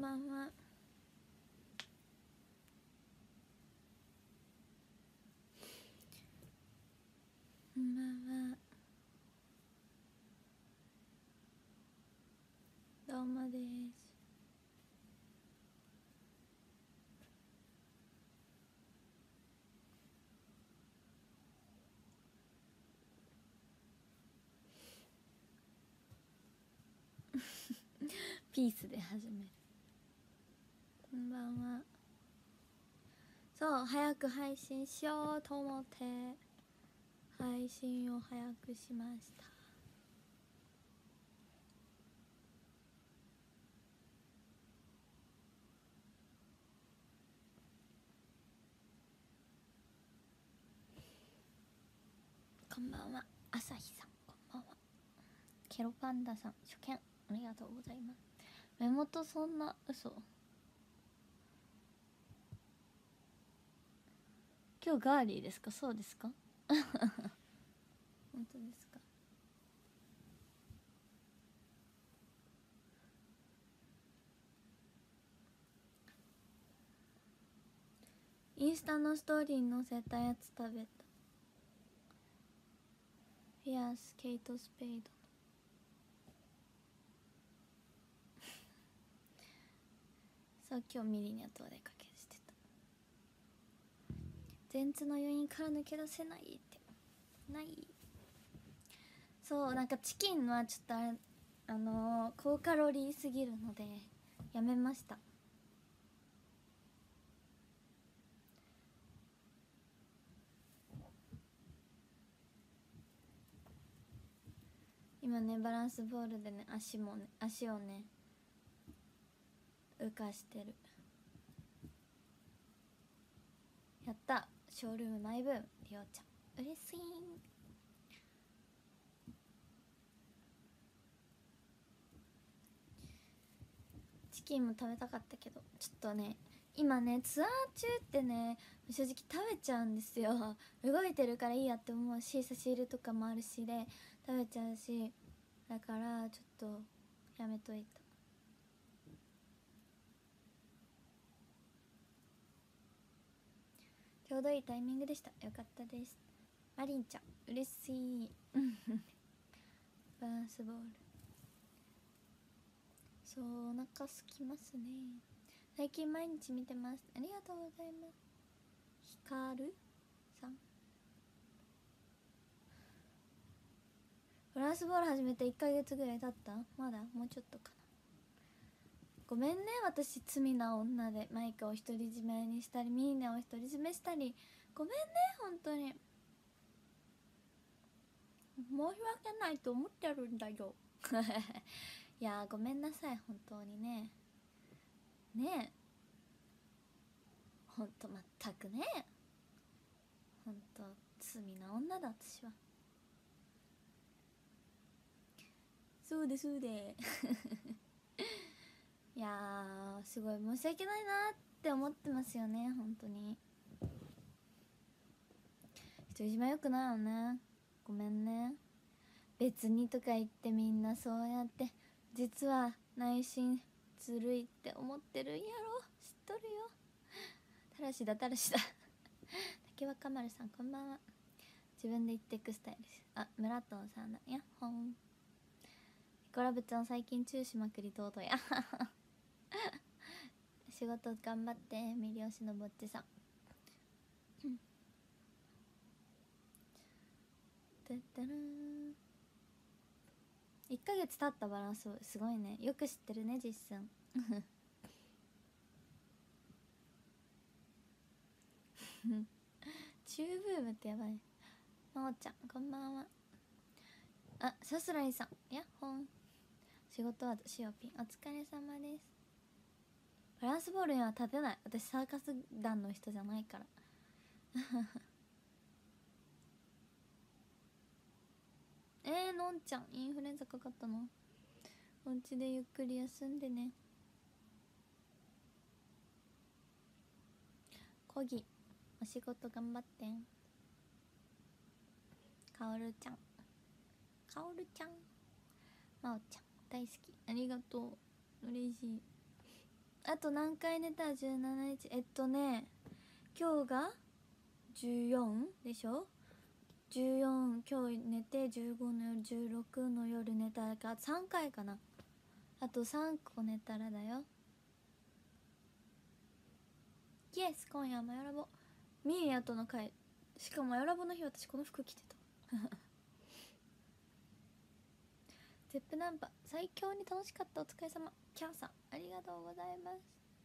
ばんは。こんばんは。どうもです。ピースで始める。こんばんは。そう、早く配信しようと思って配信を早くしました。こんばんは。朝日さん、こんばんは。ケロパンダさん、初見ありがとうございます。目元そんな嘘。今日ガーリーですか？そうですか？本当ですか？インスタのストーリーに載せたやつ食べた。フィアスケイトスペイド。そう、今日ミリニャとお出かけしてた。前通の余韻から抜け出せないってない。そう、なんかチキンはちょっとあれ高カロリーすぎるのでやめました。今ねバランスボールでね足をね浮かしてる。やった、ショールームマイブーム。りょうちゃん嬉しい。チキンも食べたかったけどちょっとね今ねツアー中ってね正直食べちゃうんですよ。動いてるからいいやって思うし、差し入れとかもあるしで食べちゃうし、だからちょっとやめといた。ちょうどいいタイミングでした。よかったです。マリンちゃん嬉しい。バランスボール、そうお腹すきますね。最近毎日見てます。ありがとうございます。ひかるさん、バランスボール始めて1ヶ月ぐらい経った？まだもうちょっとかな。ごめんね、私罪な女でマイカを独り占めにしたりミーネを独り占めしたりごめんね、本当に申し訳ないと思ってるんだよ。いやごめんなさい本当にね。ねえほんとまったくね、ほんと罪な女だ私は。そうでそうでいやすごい申し訳ないなって思ってますよね本当に。独り占めよくないよね、ごめんね。別にとか言ってみんなそうやって実は内心ずるいって思ってるんやろ、知っとるよ。たらしだたらしだ竹若丸さんこんばんは。自分で言ってくスタイルです。あ、村藤さんだ、やっほん。ピコラブちゃん最近チューしまくりとうとや仕事頑張ってミリオシのぼっちさんたったら1ヶ月経ったバランスすごいね、よく知ってるね実寸チューブームってやばい。まおちゃんこんばんは。あ、さすらいさんやっほん。仕事はしおぴんお疲れ様です。バランスボールには立てない、私サーカス団の人じゃないからのんちゃんインフルエンザかかったの？お家でゆっくり休んでね。こぎお仕事頑張ってん。かおるちゃんかおるちゃんまおちゃん大好きありがとう嬉しい。 あと何回寝たら17日、今日が14でしょ。14今日寝て、15の夜、16の夜寝たらか3回かな。あと3個寝たらだよ。イエス、今夜はマヨラボミーヤとの会。しかもマヨラボの日私この服着てたゼップナンパ最強に楽しかった、お疲れ様。キャンさんありがとうございます。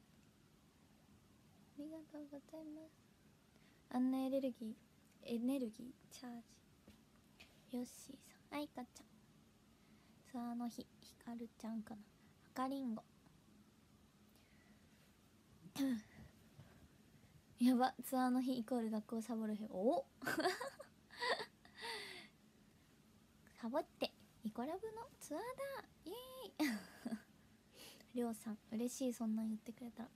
ありがとうございます。あんなエネルギーチャージ。ヨッシーさん、あいかちゃん、ツアーの日、ひかるちゃんかな、あかりんごやば、ツアーの日イコール学校サボる日。おサボってイコラブのツアーだ、イエーイりょうさん嬉しい、そんなん言ってくれたら。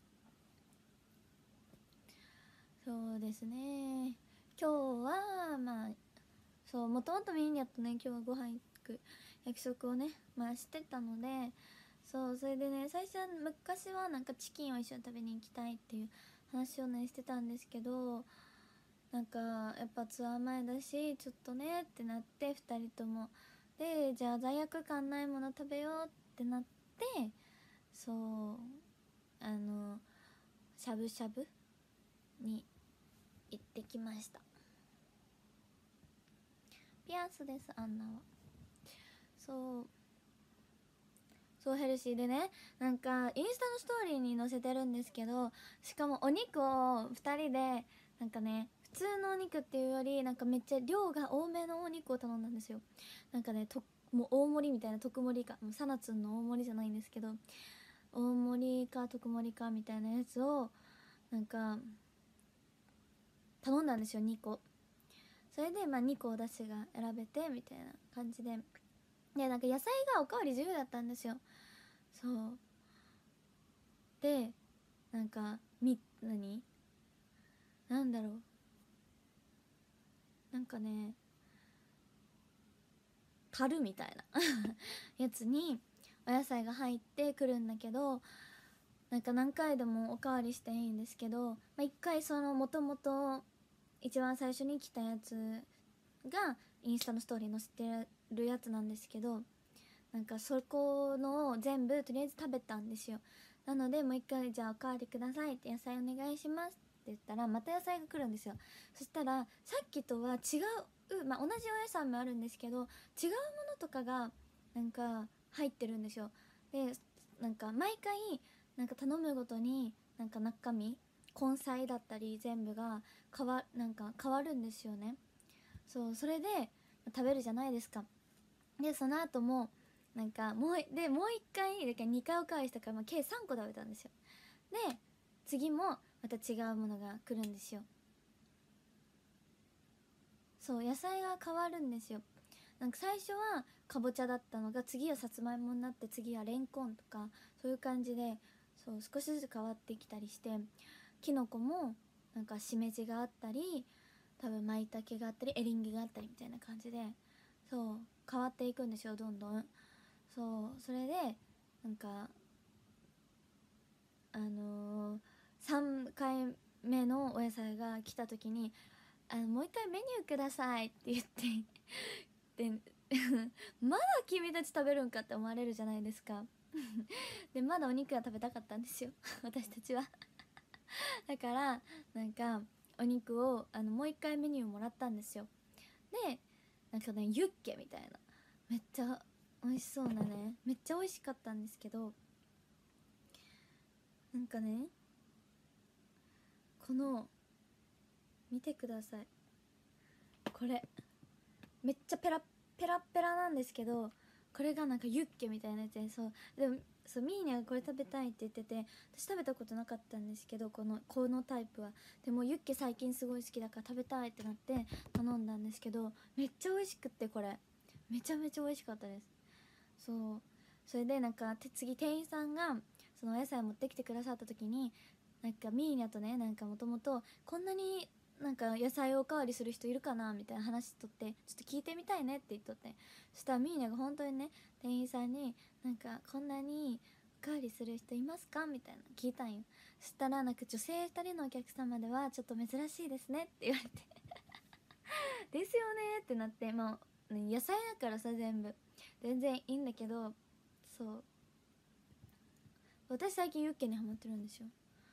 そうですね、今日はまあそう、もともとミーニャとね今日はご飯行く約束をねしてたので、そう、それでね最初は昔はなんかチキンを一緒に食べに行きたいっていう話をねしてたんですけど、なんかやっぱツアー前だしちょっとねってなって、2人ともで、じゃあ罪悪感ないもの食べようってなって、そうしゃぶしゃぶに行ってきました。ピアスです、アンナは。そうヘルシーでね、なんかインスタのストーリーに載せてるんですけど、しかもお肉を2人でなんかね、普通のお肉っていうよりなんかめっちゃ量が多めのお肉を頼んだんですよ。なんかね、もう大盛りみたいな、特盛りか、もうサナツンの大盛りじゃないんですけど、大盛りか特盛りかみたいなやつをなんか頼んだんですよ、2個。それで2個お出汁が選べてみたいな感じで、なんか野菜がおかわり自由だったんですよ。そうで、なんかなんだろう、なんかね、樽みたいなやつにお野菜が入ってくるんだけど、なんか何回でもおかわりしていいんですけど、一回そのもともと一番最初に来たやつがインスタのストーリー載せてるやつなんですけど、なんかそこの全部とりあえず食べたんですよ。なのでもう一回、じゃあおかわりくださいって、野菜お願いしますって言ったらまた野菜が来るんですよ。そしたらさっきとは違う、同じお野菜もあるんですけど違うものとかがなんか入ってるんですよ。で、なんか毎回なんか頼むごとになんか中身根菜だったり全部がなんか変わるんですよね。そう、それで食べるじゃないですか。でその後もなんかもう一回だから2回おかわりしたから、計3個食べたんですよ。で次もまた違うものが来るんですよ。そう、野菜が変わるんですよ。なんか最初はかぼちゃだったのが次はさつまいもになって、次はレンコンとかそういう感じで、そう少しずつ変わってきたりして、きのこもなんかしめじがあったり、多分まいたけがあったりエリンギがあったりみたいな感じで、そう変わっていくんですよ、どんどん。そうそれでなんか3回目のお野菜が来た時にもう一回メニューくださいって言ってでまだ君たち食べるんかって思われるじゃないですかでまだお肉が食べたかったんですよ私たちはだからなんかお肉をもう一回メニューもらったんですよ。でなんかね、ユッケみたいなめっちゃ美味しそうなね、めっちゃ美味しかったんですけど、なんかね、この見てください、これめっちゃペラペラなんですけど、これがなんかユッケみたいなやつで、そうミーニャがこれ食べたいって言ってて、私食べたことなかったんですけど、このタイプは。でもユッケ最近すごい好きだから食べたいってなって頼んだんですけど、めっちゃ美味しくって、これめちゃめちゃ美味しかったです。そう、それでなんか次店員さんがそのお野菜持ってきてくださった時に、なんかミーニャとね、なんかもともとこんなになんか野菜をおかわりする人いるかなみたいな話とって、ちょっと聞いてみたいねって言っとって、そしたらミーニャが本当にね、店員さんになんかこんなにかわりする人いますかみたいな聞いたんよ。そしたらなんか女性2人のお客様ではちょっと珍しいですねって言われてですよねってなって、まあ野菜だからさ全然いいんだけど、そう私最近ユッケにハマってるんですよ。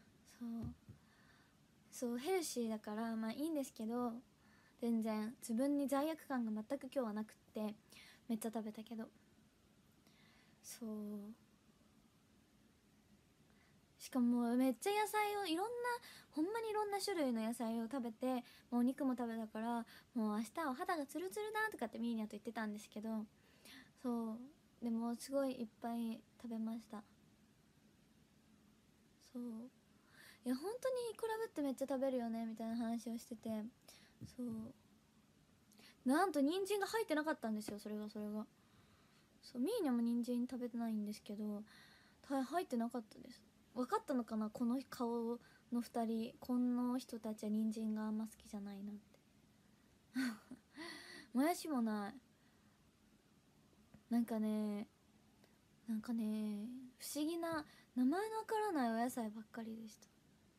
そうヘルシーだからまあいいんですけど、全然自分に罪悪感が全く今日はなくって、めっちゃ食べたけど、そうしかもめっちゃ野菜をほんまにいろんな種類の野菜を食べて、もうお肉も食べたから、もう明日お肌がツルツルだとかってミーニャと言ってたんですけど、そうでもすごいいっぱい食べました。そういや本当にイコラブってめっちゃ食べるよねみたいな話をしてて、そうなんと人参が入ってなかったんですよ。それがそうミーニャも人参食べてないんですけど、入ってなかったです。分かったのかな、この顔の2人、この人たちは人参があんま好きじゃないなってもやしもない。なんかね不思議な名前のわからないお野菜ばっかりでした。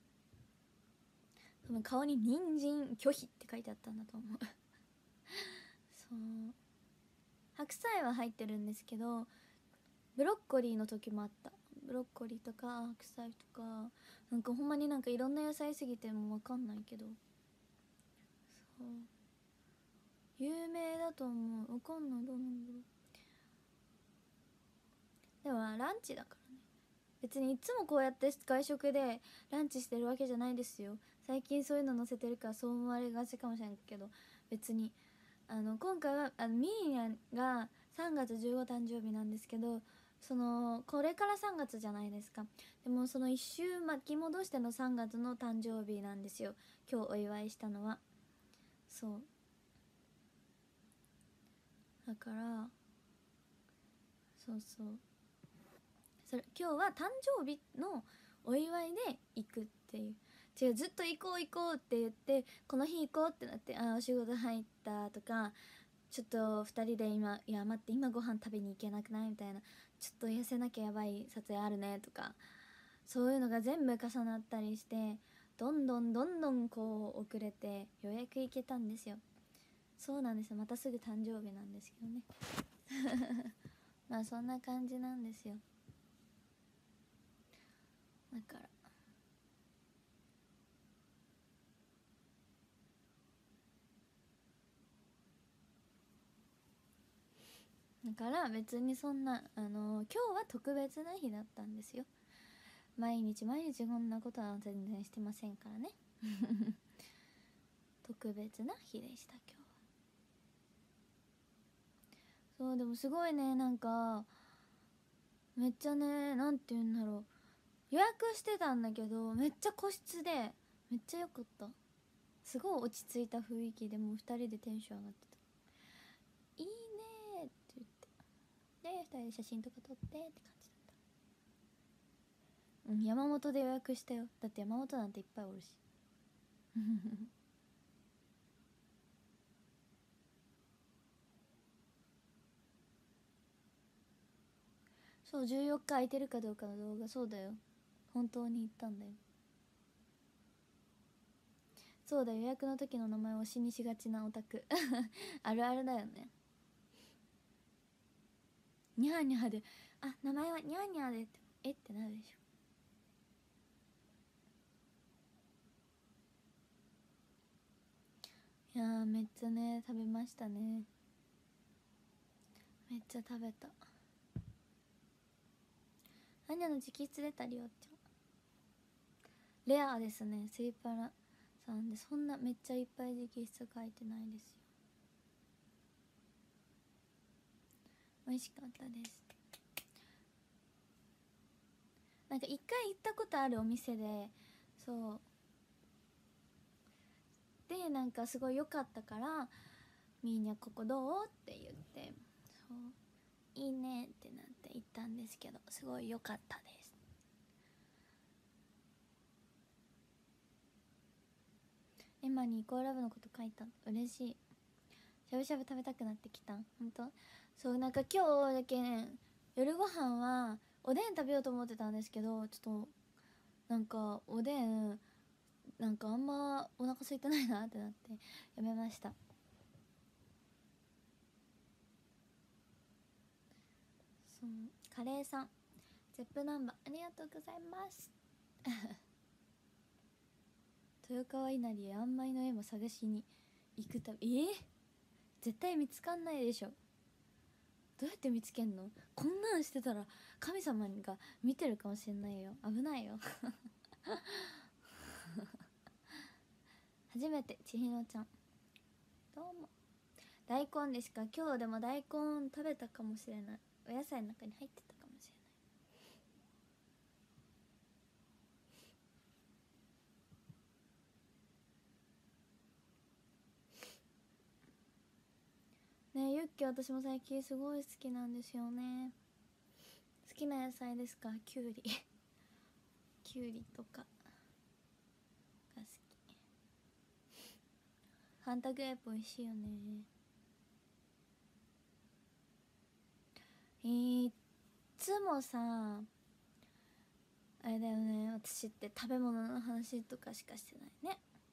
多分顔に人参拒否って書いてあったんだと思うそう白菜は入ってるんですけど、ブロッコリーの時もあった。ブロッコリーとか白菜とか、なんかほんまになんかいろんな野菜すぎても分かんないけど、そう有名だと思う。分かんない、どうなんだろう。でもランチだからね、別にいつもこうやって外食でランチしてるわけじゃないですよ。最近そういうの載せてるからそう思われがちかもしれんけど、別に今回はミーニャが3月15誕生日なんですけど、これから3月じゃないですか。でもその1週巻き戻しての3月の誕生日なんですよ、今日お祝いしたのは。そうだから、今日は誕生日のお祝いで行くっていう。違う、ずっと行こう行こうって言って、この日行こうってなって、お仕事入ったとか、ちょっと2人で今、いや待って今ご飯食べに行けなくないみたいな、ちょっと痩せなきゃやばい撮影あるねとか、そういうのが全部重なったりして、どんどんこう遅れてようやく行けたんですよ。そうなんですよ、またすぐ誕生日なんですけどねまあそんな感じなんですよ。だから別にそんな今日は特別な日だったんですよ。毎日こんなことは全然してませんからね特別な日でした今日は。そうでもすごいね、なんかめっちゃね、なんて言うんだろう、予約してたんだけどめっちゃ個室でめっちゃ良かった。すごい落ち着いた雰囲気で、もう2人でテンション上がってた。いいねーって言って、で2人で写真とか撮ってって感じだった。うん、山本で予約したよ。だって山本なんていっぱいおるしそう、14日空いてるかどうかの動画、そうだよ、本当に行ったんだよ。そうだよ、予約の時の名前を死にしがちなオタクあるあるだよね。ニャーニャーで、名前はニャーニャーでって、ってなるでしょ。いやーめっちゃね食べましたね。めっちゃ食べた。アニャの直筆出たりおっちゃんレアですね。スイパラさんでそんなめっちゃいっぱい直筆書いてないですよ。美味しかったです。なんか一回行ったことあるお店で、そうでなんかすごい良かったから「みーにゃここどう?」って言って、そういいねってなって行ったんですけど、すごい良かったです。エマにイコーラブのこと書いた。嬉しい。しゃぶしゃぶ食べたくなってきた。ほんとそう、なんか今日だけ、ね、夜ご飯はおでん食べようと思ってたんですけど、ちょっとなんかおでんなんかあんまお腹空いてないなってなってやめました。そう、カレーさんゼップナンバーありがとうございます豊川稲荷へあんまいの絵も探しに行くたび、絶対見つかんないでしょ。どうやって見つけんの？こんなんしてたら神様が見てるかもしれないよ、危ないよ初めて千尋ちゃんどうも。大根ですか？今日でも大根食べたかもしれない。お野菜の中に入ってたかもしれない。ねえユッケ、私も最近すごい好きなんですよね。好きな野菜ですか？きゅうりきゅうりとかが好き。ファンタグレープ美味しいよね。いつもさあれだよね、私って食べ物の話とかしかしてないね。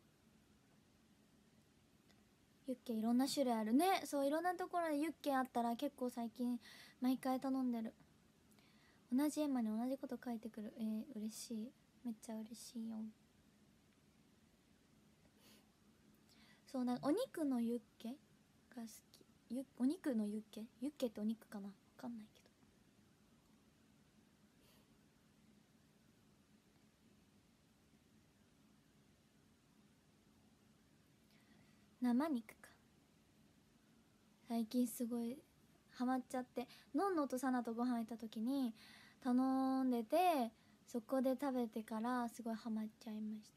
ユッケいろんな種類あるね。そう、いろんなところでユッケあったら結構最近毎回頼んでる。同じ絵馬に同じこと書いてくる。嬉しい、めっちゃ嬉しいよ。そう、なんかお肉のユッケが好き。お肉のユッケ、ユッケってお肉かな、わかんないけど。生肉か。最近すごいハマっちゃって、のんのとサナとご飯行った時に頼んでて、そこで食べてからすごいハマっちゃいました。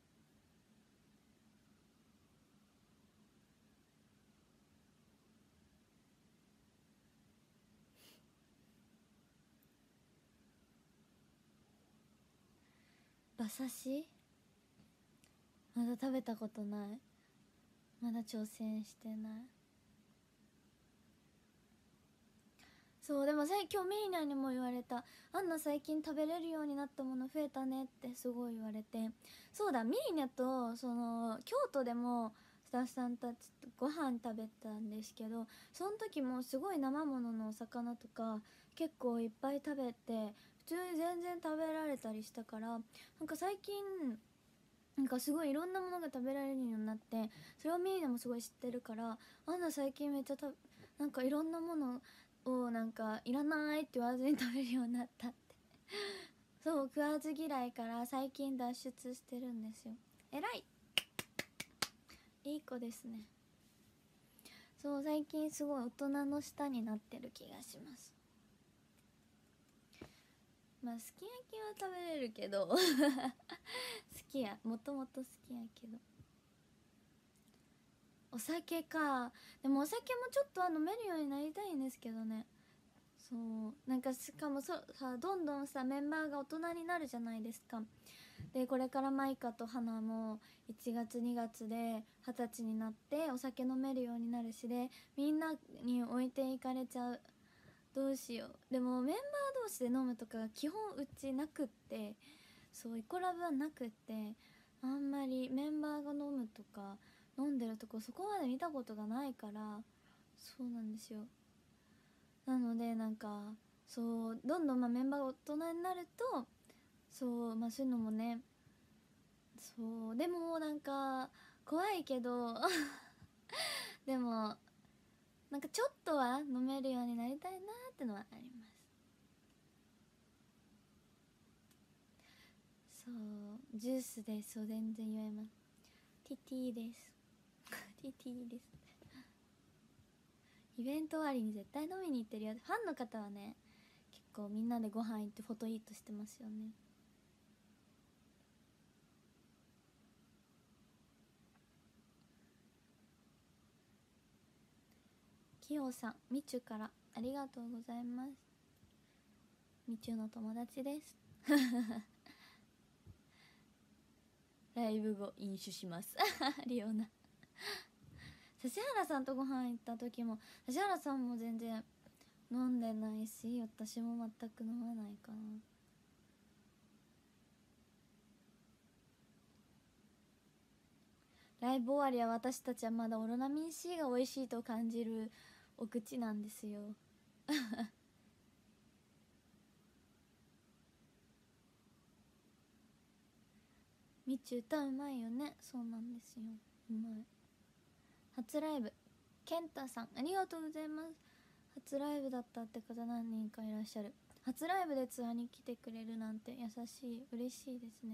馬刺しまだ食べたことない。まだ挑戦してない。そう、でも今日ミーニャにも言われた。アンナ最近食べれるようになったもの増えたねってすごい言われて。そうだ、ミーニャとその京都でもスタッフさんたちとご飯食べたんですけど、その時もすごい生もののお魚とか結構いっぱい食べて、普通に全然食べられたりしたから、なんか最近なんかすごいいろんなものが食べられるようになって、それをミーニャもすごい知ってるから、アンナ最近めっちゃなんかいろんなものをなんかいらないって言わずに食べるようになったってそう、食わず嫌いから最近脱出してるんですよ。えらい、いい子ですね。そう、最近すごい大人の舌になってる気がします。まあすき焼きは食べれるけど好きや、もともと好きやけど。お酒か。でもお酒もちょっと飲めるようになりたいんですけどね。そうなんかしかもさ、どんどんさメンバーが大人になるじゃないですか。でこれからマイカとハナも1月2月で20歳になってお酒飲めるようになるし、でみんなに置いていかれちゃう。どうしよう。でもメンバー同士で飲むとか基本うちなくって、そうイコラブはなくって、あんまりメンバーが飲むとか飲んでるとこそこまで見たことがないから。そうなんですよ。なのでなんかそうどんどんメンバーが大人になると、そうそういうのもね。そうでもなんか怖いけどでもなんかちょっとは飲めるようになりたいなってのはあります。そうジュースです。そう全然言えます。ティティですティティです。イベント終わりに絶対飲みに行ってるよ。ファンの方はね結構みんなでご飯行ってフォトイートしてますよね。きよさん、みちゅからありがとうございます。みちゅの友達ですライブ後飲酒しますリオナ。指原さんとご飯行った時も指原さんも全然飲んでないし、私も全く飲まないかな。ライブ終わりは私たちはまだオロナミン C が美味しいと感じるお口なんですよみち歌うまいよね。そうなんですよ、うまい。初ライブケンタさんありがとうございます。初ライブだったって方何人かいらっしゃる。初ライブでツアーに来てくれるなんて優しい、嬉しいですね。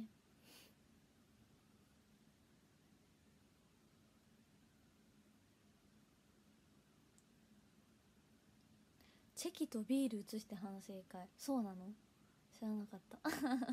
チェキとビール移して反省会、そうなの？知らなかった知らなかった。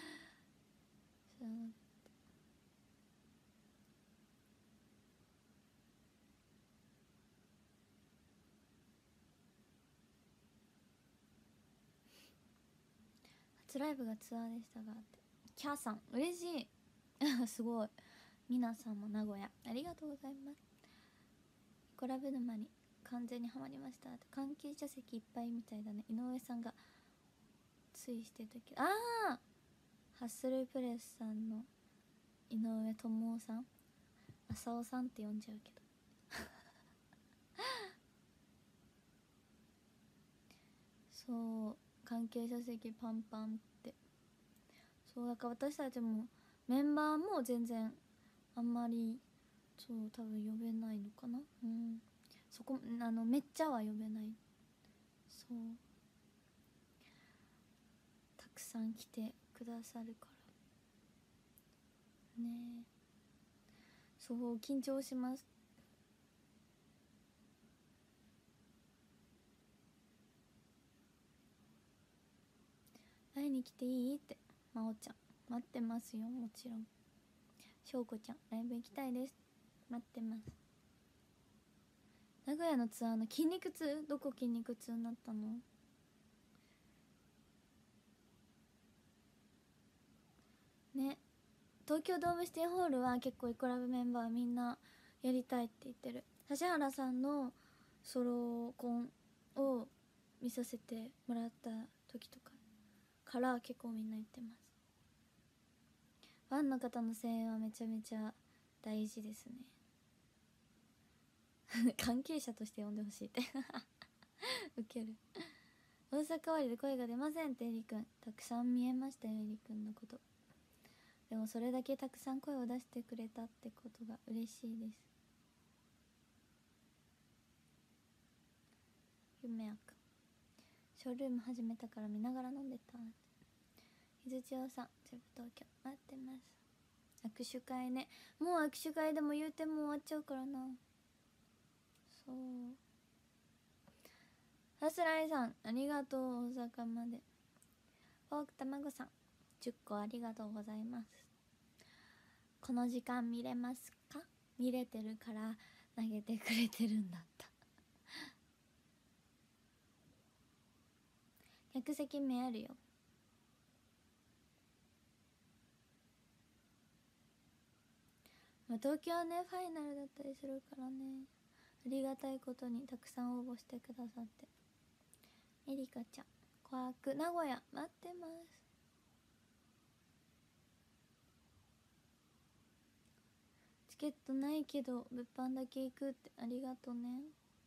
初ライブがツアーでしたがって、キャーさん嬉しいすごい。皆さんも名古屋ありがとうございます。コラブ沼に完全にはまりました。関係者席いっぱいみたいだね。井上さんがついしてたけど、ハッスルプレスさんの井上智夫さん、浅尾さんって呼んじゃうけどそう関係者席パンパンって。そうだから私たちもメンバーも全然あんまりそう多分呼べないのかな。そこめっちゃは呼べない。そうたくさん来てくださるからね。そう緊張します。会いに来ていいってまおちゃん待ってますよ。もちろん。しょうこちゃんライブ行きたいです、待ってます。名古屋のツアーの筋肉痛、どこ筋肉痛になったの？ね、東京ドームシティホールは結構イコラブメンバーみんなやりたいって言ってる。指原さんのソロコンを見させてもらった時とかから結構みんな言ってます。ファンの方の声援はめちゃめちゃ大事ですね関係者として呼んでほしいってウケる。大阪終わりで声が出ませんってエリくん、たくさん見えましたよエリくんのこと。でもそれだけたくさん声を出してくれたってことが嬉しいです。夢やくんショールーム始めたから見ながら飲んでた。ひずちおさんセブ東京待ってます。握手会ね、もう握手会でも言うても終わっちゃうからな。そうハスライさんありがとう。大阪まで。フォークたまごさん10個ありがとうございます。この時間見れますか？見れてるから投げてくれてるんだった客席目あるよ。東京ねファイナルだったりするからね。ありがたいことにたくさん応募してくださって。エリカちゃん怖く名古屋待ってます。チケットないけど物販だけ行くってありがとね。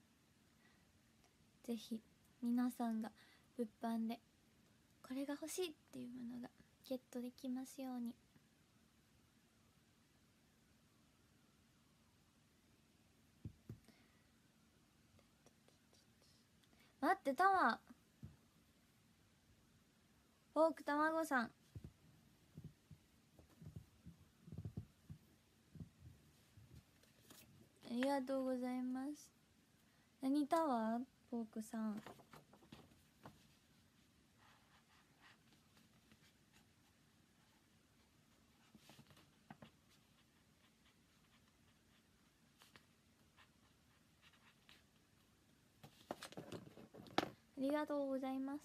ぜひ皆さんが物販でこれが欲しいっていうものがゲットできますように。待ってたわ。フォークたまごさんありがとうございます。何タワーフォークさんありがとうございます。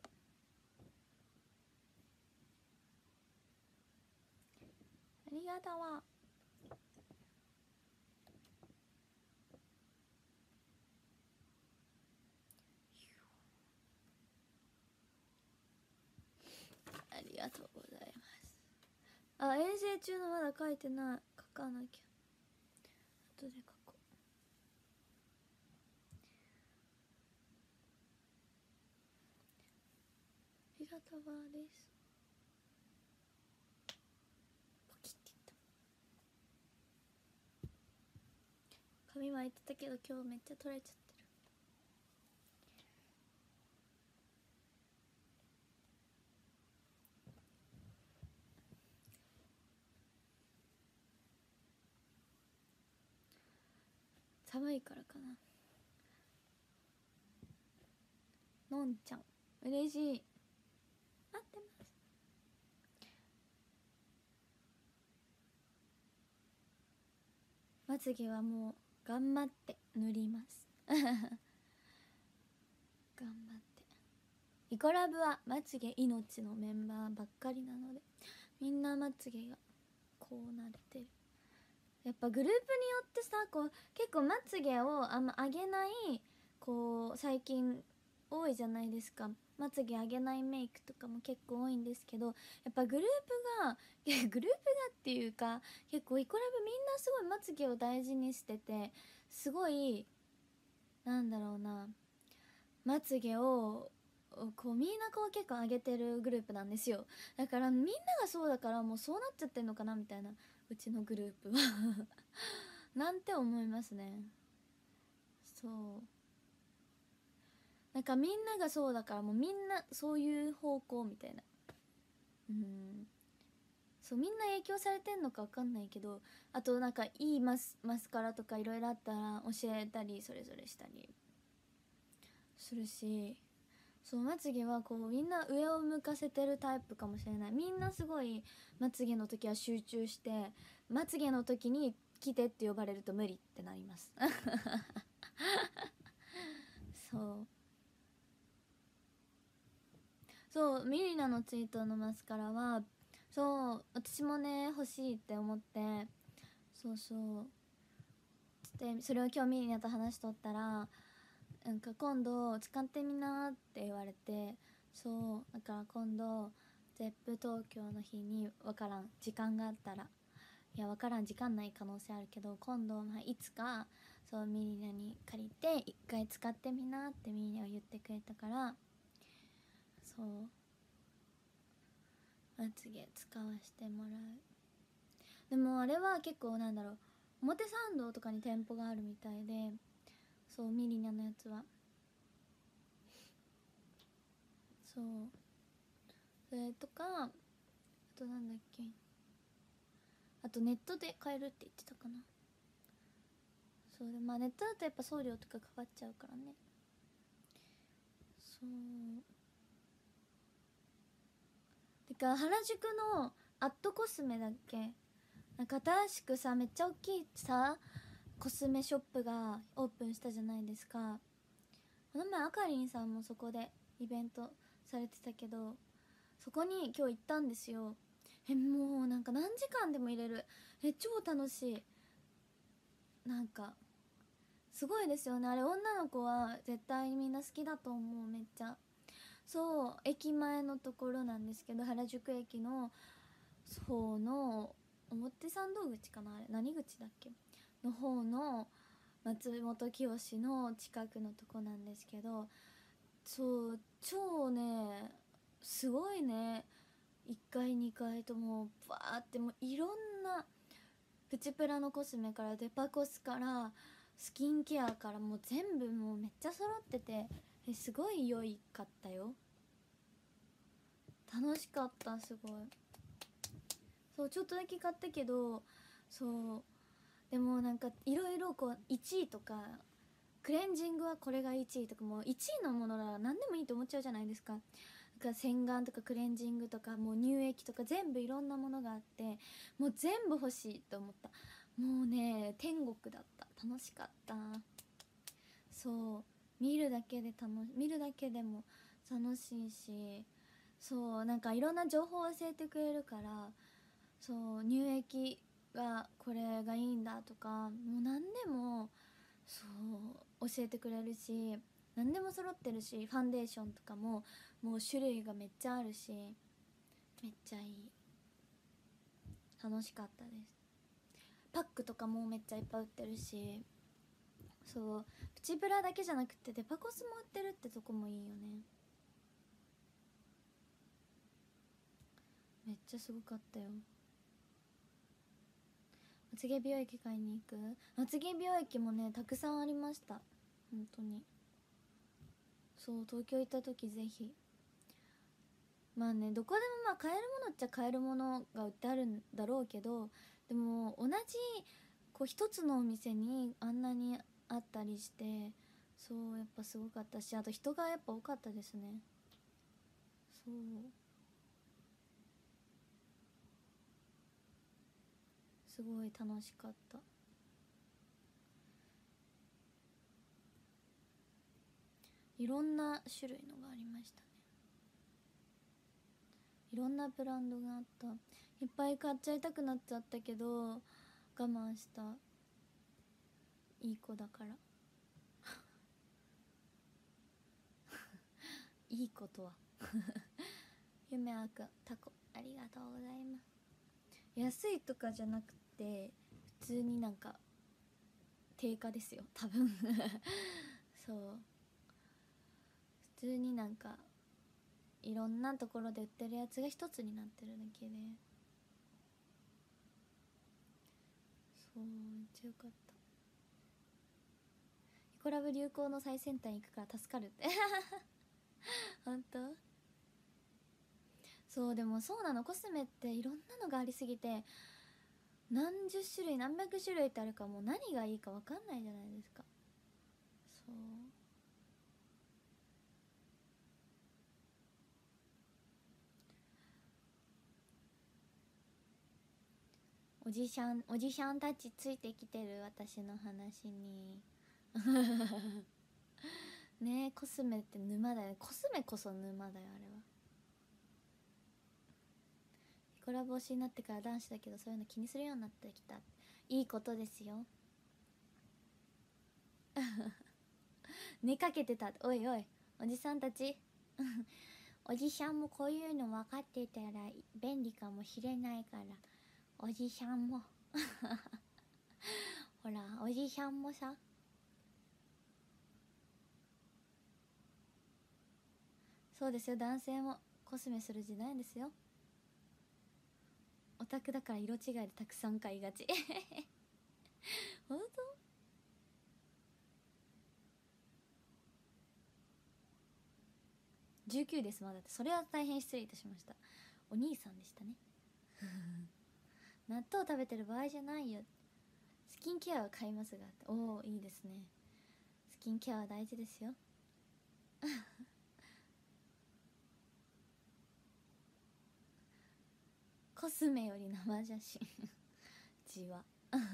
ありがとう。 あ、遠征中のまだ書いてない。書かなきゃ。後で書こう。ありがとうです。ポキって言った。髪巻いてたけど今日めっちゃ取れちゃってる。寒いからかな。のんちゃん嬉しい。待ってます。まつげはもう頑張って塗ります頑張ってイコラブはまつげ命のメンバーばっかりなので、みんなまつげがこうなってる。やっぱグループによってさ、こう結構まつげをあんま上げない、こう最近多いじゃないですか。まつげ上げないメイクとかも結構多いんですけど、やっぱグループがグループがっていうか、結構イコラブみんなすごいまつげを大事にしてて、すごいなんだろうな、まつげをこうみんなこう結構上げてるグループなんですよ。だからみんながそうだからもうそうなっちゃってんのかなみたいな、うちのグループはなんて思いますね。そう、なんかみんながそうだからもうみんなそういう方向みたいな。そう、みんな影響されてんのか分かんないけど、あとなんかいいマスカラとかいろいろあったら教えたりそれぞれしたりするし、そう、まつげはこうみんな上を向かせてるタイプかもしれない。みんなすごいまつげの時は集中して、まつげの時に来てって呼ばれると無理ってなりますそうそう、ミリナのツイートのマスカラは、そう私もね欲しいって思って、そうそうでそれを今日ミリナと話しとったら、なんか今度使ってみなって言われて、そうだから今度ゼップ東京の日に、分からん時間があったら、いや分からん時間ない可能性あるけど、今度、まあ、いつかそうミリナに借りて一回使ってみなってミリナは言ってくれたから、そうまつげ使わせてもらう。でもあれは結構なんだろう、表参道とかに店舗があるみたいで、そうミリナのやつはそう、それとか、あとなんだっけ、あとネットで買えるって言ってたかな。そうで、まあネットだとやっぱ送料とかかかっちゃうからね。そうてか原宿のアットコスメだっけ、なんか新しくさめっちゃ大きいさコスメショップがオープンしたじゃないですか。この前あかりんさんもそこでイベントされてたけど、そこに今日行ったんですよ。もうなんか何時間でも入れる。超楽しい。なんかすごいですよねあれ。女の子は絶対みんな好きだと思う。めっちゃそう、駅前のところなんですけど、原宿駅の方の表参道口かな、あれ何口だっけの方の松本清の近くのとこなんですけど、そう超ねすごいね。1階2階ともバーってもういろんなプチプラのコスメからデパコスからスキンケアからもう全部もうめっちゃ揃ってて、すごい良いかったよ。楽しかった、すごい。そうちょっとだけ買ったけど、そうでもなんかいろいろこう1位とかクレンジングはこれが1位とか、もう1位のものなら何でもいいと思っちゃうじゃないですか。だから洗顔とかクレンジングとかもう乳液とか全部いろんなものがあって、もう全部欲しいと思った。もうね天国だった。楽しかった。そう見るだけでも楽しいし、そうなんかいろんな情報を教えてくれるから、そう乳液がこれがいいんだとかもう何でもそう教えてくれるし、何でも揃ってるし、ファンデーションとかももう種類がめっちゃあるし、めっちゃいい。 楽しかったです。パックとかもめっちゃいっぱい売ってるし、そうプチプラだけじゃなくてデパコスも売ってるってとこもいいよね。めっちゃすごかったよ。まつげ美容液買いに行く。まつげ美容液もねたくさんありました、本当に。そう東京行った時ぜひ。まあねどこでもまあ買えるものっちゃ買えるものが売ってあるんだろうけど、でも同じこう一つのお店にあんなにあったりして、そうやっぱすごかったし、あと人がやっぱ多かったですね。そうすごい楽しかった。いろんな種類のがありましたね。いろんなブランドがあった。いっぱい買っちゃいたくなっちゃったけど我慢した。いい子だからいい子とは夢あくんタコありがとうございます。安いとかじゃなくて普通になんか定価ですよ多分そう普通になんかいろんなところで売ってるやつが一つになってるだけで、そうめっちゃよかった。イコラブ流行の最先端行くから助かるって本当。そうでもそうなの、コスメっていろんなのがありすぎて何十種類何百種類ってあるかもう何がいいか分かんないじゃないですか。そうおじさんたちついてきてる私の話にねえコスメって沼だよね。コスメこそ沼だよあれは。イコラボ推しになってから男子だけどそういうの気にするようになってきた。いいことですよ寝かけてた。おいおいおじさんたちおじさんもこういうの分かってたら便利かもしれないから、おじさんもほらおじさんもさ、そうですよ男性もコスメする時代ですよ。オタクだから色違いでたくさん買いがち本当。19ですまだって。それは大変失礼いたしました。お兄さんでしたね納豆食べてる場合じゃないよ。スキンケアは買いますがって。おおいいですね。スキンケアは大事ですよコスメより生写真じわ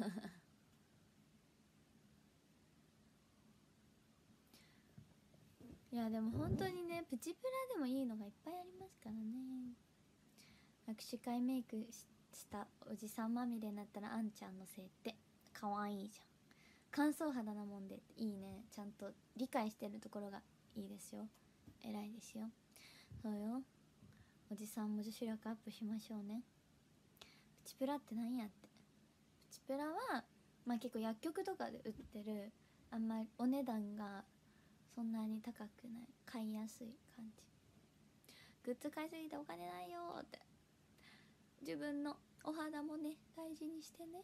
いやでも本当にねプチプラでもいいのがいっぱいありますからね。握手会メイクしたおじさんまみれになったらあんちゃんのせいってかわいいじゃん。乾燥肌なもんでいいね。ちゃんと理解してるところがいいですよ。偉いですよ。そうよおじさんも女子力アップしましょうね。プチプラって何やって。プチプラはまあ結構薬局とかで売ってるあんまりお値段がそんなに高くない買いやすい感じ。グッズ買いすぎてお金ないよって。自分のお肌もね大事にしてね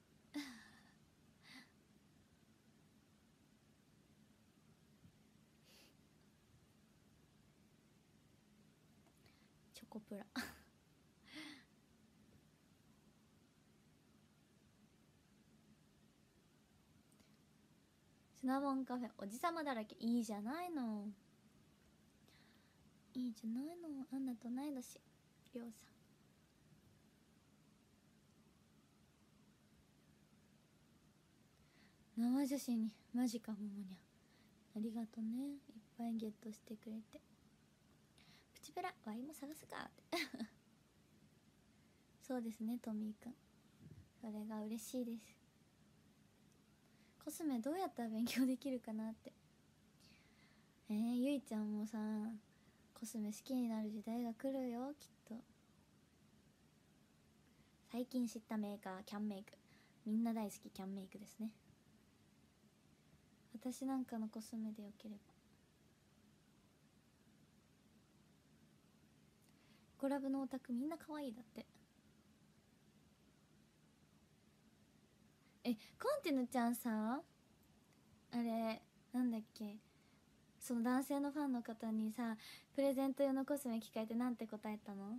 チョコプラシナモンカフェおじさまだらけ。いいじゃないのいいじゃないの。アンナと同い年りょうさん生写真にマジかももにゃ。ありがとねいっぱいゲットしてくれて。プチプラワイも探すかってそうですねトミーくんそれが嬉しいです。コスメどうやったら勉強できるかなって。ゆいちゃんもさコスメ好きになる時代が来るよきっと。 最近知ったメーカーキャンメイク、みんな大好きキャンメイクですね。私なんかのコスメでよければ。コラボのオタクみんな可愛いだって。コンティヌちゃんさ、あれなんだっけ、その男性のファンの方にさプレゼント用のコスメ聞かれてなんて答えたの？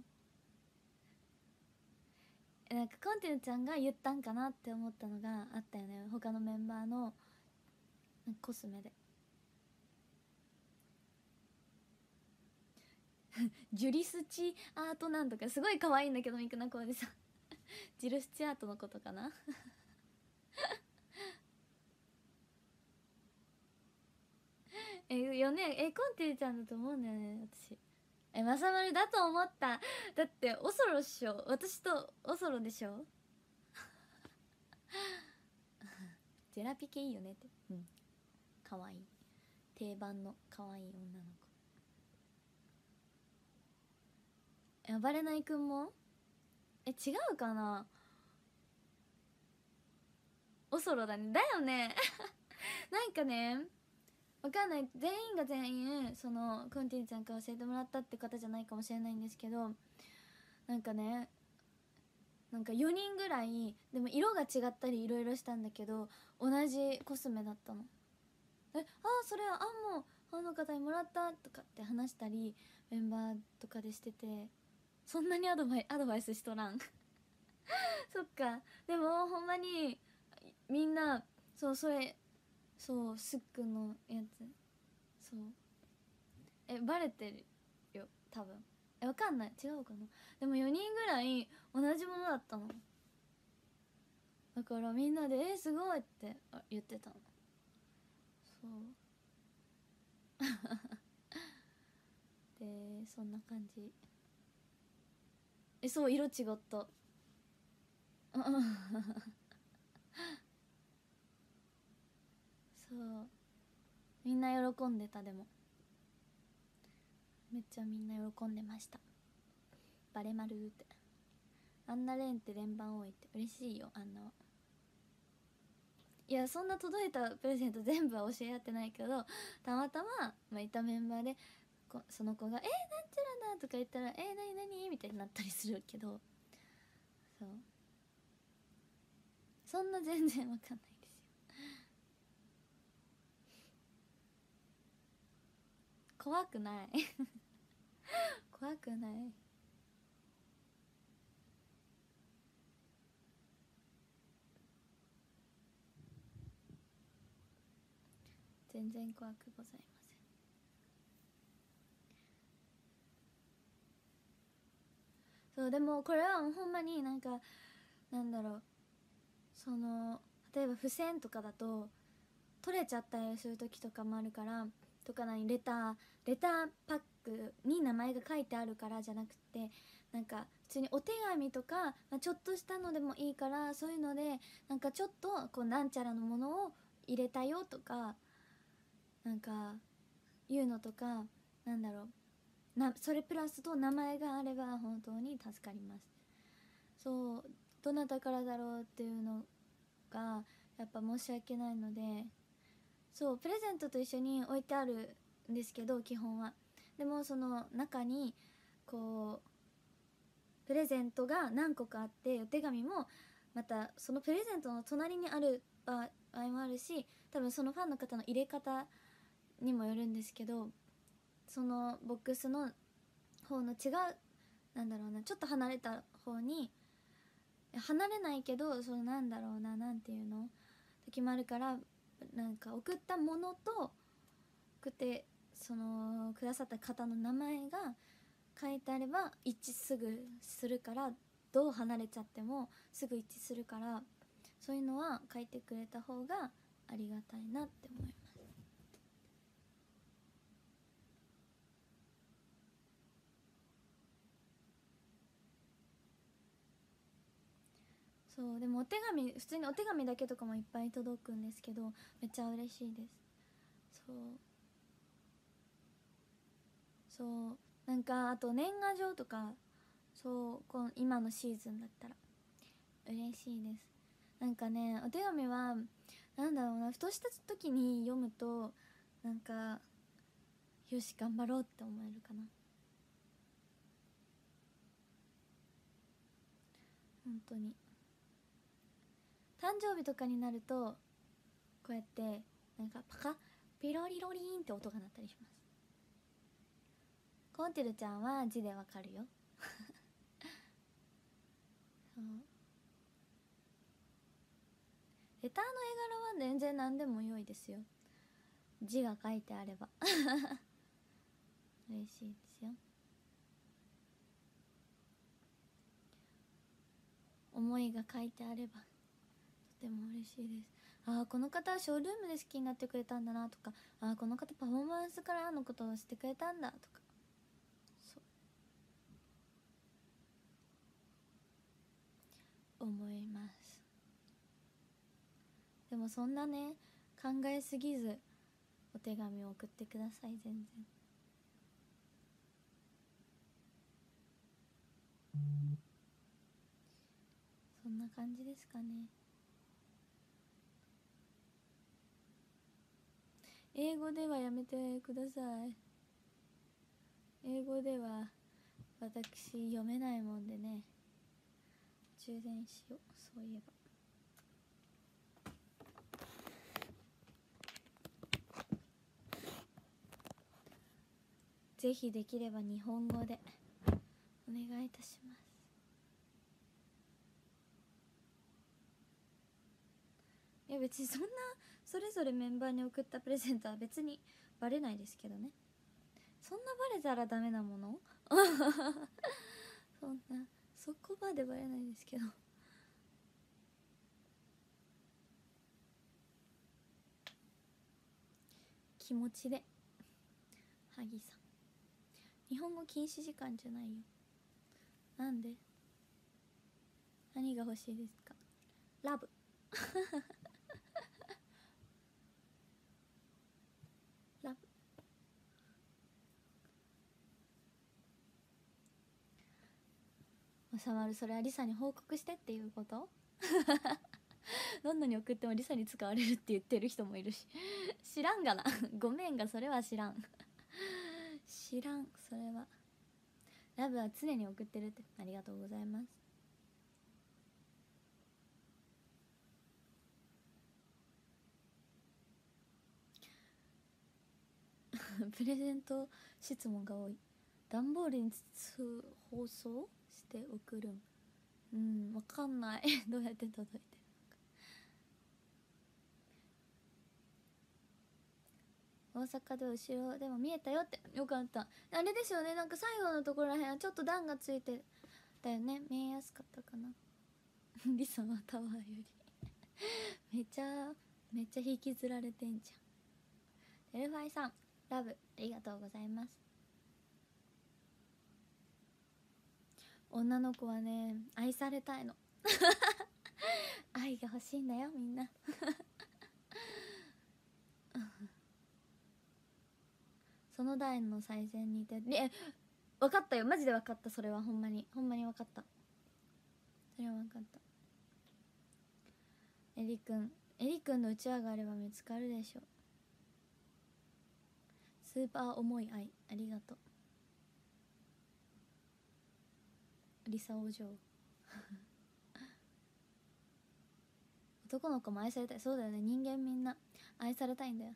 なんかコンティヌちゃんが言ったんかなって思ったのがあったよね、他のメンバーのコスメでジュリスチアートなんとかすごい可愛いんだけど、ミクナコウジさんジュリスチアートのことかなよね、コンティちゃんだと思うんだよね私。まさまるだと思った。だってオソロっしょ、私とオソロでしょジェラピケいいよねって。うん、かわいい、定番のかわいい女の子。バレないくんも違うかな、オソロだね、だよねなんかね、わかんない、全員が全員そのコンティニちゃんから教えてもらったって方じゃないかもしれないんですけど、なんかね、なんか4人ぐらいでも色が違ったりいろいろしたんだけど同じコスメだったの。それはもうファンの方にもらったとかって話したりメンバーとかでしてて、そんなにアドバイスしとらんそっか。でもほんまにみんなそれすっくんのやつ、バレてるよ多分。わかんない、違うかな。でも4人ぐらい同じものだったの。だからみんなですごいって言ってたの。でそんな感じ。そう、色違ったそうみんな喜んでた。でもめっちゃみんな喜んでました。バレまるって。あんな連って連番多いって嬉しいよ。あんな、いやそんな届いたプレゼント全部は教え合ってないけど、たまたま、いたメンバーでその子が「なんちゃらだ」とか言ったら「何何?」みたいになったりするけど、そんな全然わかんないですよ。怖くない怖くない。全然怖くございません。そうでもこれはほんまになんかなんだろう、その例えば付箋とかだと取れちゃったりする時とかもあるから、とかレターパックに名前が書いてあるからじゃなくて、なんか普通にお手紙とか、ちょっとしたのでもいいから、そういうのでなんかちょっとこうなんちゃらのものを入れたよとかなんかいうのとか、なんだろうな、それプラスと名前があれば本当に助かります。そう、どなたからだろうっていうのがやっぱ申し訳ないので、そうプレゼントと一緒に置いてあるんですけど基本は。でもその中にこうプレゼントが何個かあって、お手紙もまたそのプレゼントの隣にある場合もあるし、多分そのファンの方の入れ方にもよるんですけど、そのボックスの方の違う、なんだろうな、ちょっと離れた方に、離れないけどそのなんだろうな、なんていうの時もあるから、なんか送ったものと送ってそのくださった方の名前が書いてあれば一致すぐするから、どう離れちゃってもすぐ一致するから、そういうのは書いてくれた方がありがたいなって思います。そうでもお手紙、普通にお手紙だけとかもいっぱい届くんですけど、めっちゃ嬉しいです。そうなんかあと年賀状とか、そう今のシーズンだったら嬉しいです。なんかね、お手紙はなんだろうな、ふとした時に読むとなんかよし頑張ろうって思えるかな。本当に誕生日とかになるとこうやってなんかパカッピロリロリーンって音が鳴ったりします。コンテルちゃんは字でわかるよそう、レターの絵柄は全然何でも良いですよ、字が書いてあれば嬉しいですよ。思いが書いてあればとても嬉しいです。ああ、この方はショールームで好きになってくれたんだなとか、ああこの方パフォーマンスからのことをしてくれたんだとか、そう思います。でもそんなね考えすぎずお手紙を送ってください。全然そんな感じですかね。英語ではやめてください。英語では私読めないもんでね、充電しよう。そういえばぜひできれば日本語でお願いいたします。いや別にそんなそれぞれメンバーに送ったプレゼントは別にバレないですけどね。そんなバレたらダメなものそんなそこまでバレないですけど気持ちで。萩さん日本語禁止時間じゃないよ。なんで、何が欲しいですか？ラブラブ。まさまる、それはリサに報告してっていうことどんなに送ってもリサに使われるって言ってる人もいるし知らんがなごめんがそれは知らん知らん。それはラブは常に送ってるって。ありがとうございますプレゼント質問が多い。段ボールに包装して送るん、わかんないどうやって届いてるのか。大阪で後ろでも見えたよって。よかった。あれですよね、なんか最後のところらへんはちょっと段がついてたよね。見えやすかったかなリサはタワーよりめっちゃ引きずられてんじゃん。エルファイさんラブありがとうございます。女の子はね愛されたいの愛が欲しいんだよみんなその台の最前にいて分かったよ、マジで分かった。それはほんまに分かった。それは分かった。エリくんのうちわがあれば見つかるでしょ。スーパー重い愛ありがとうリサお嬢男の子も愛されたい。そうだよね、人間みんな愛されたいんだよ。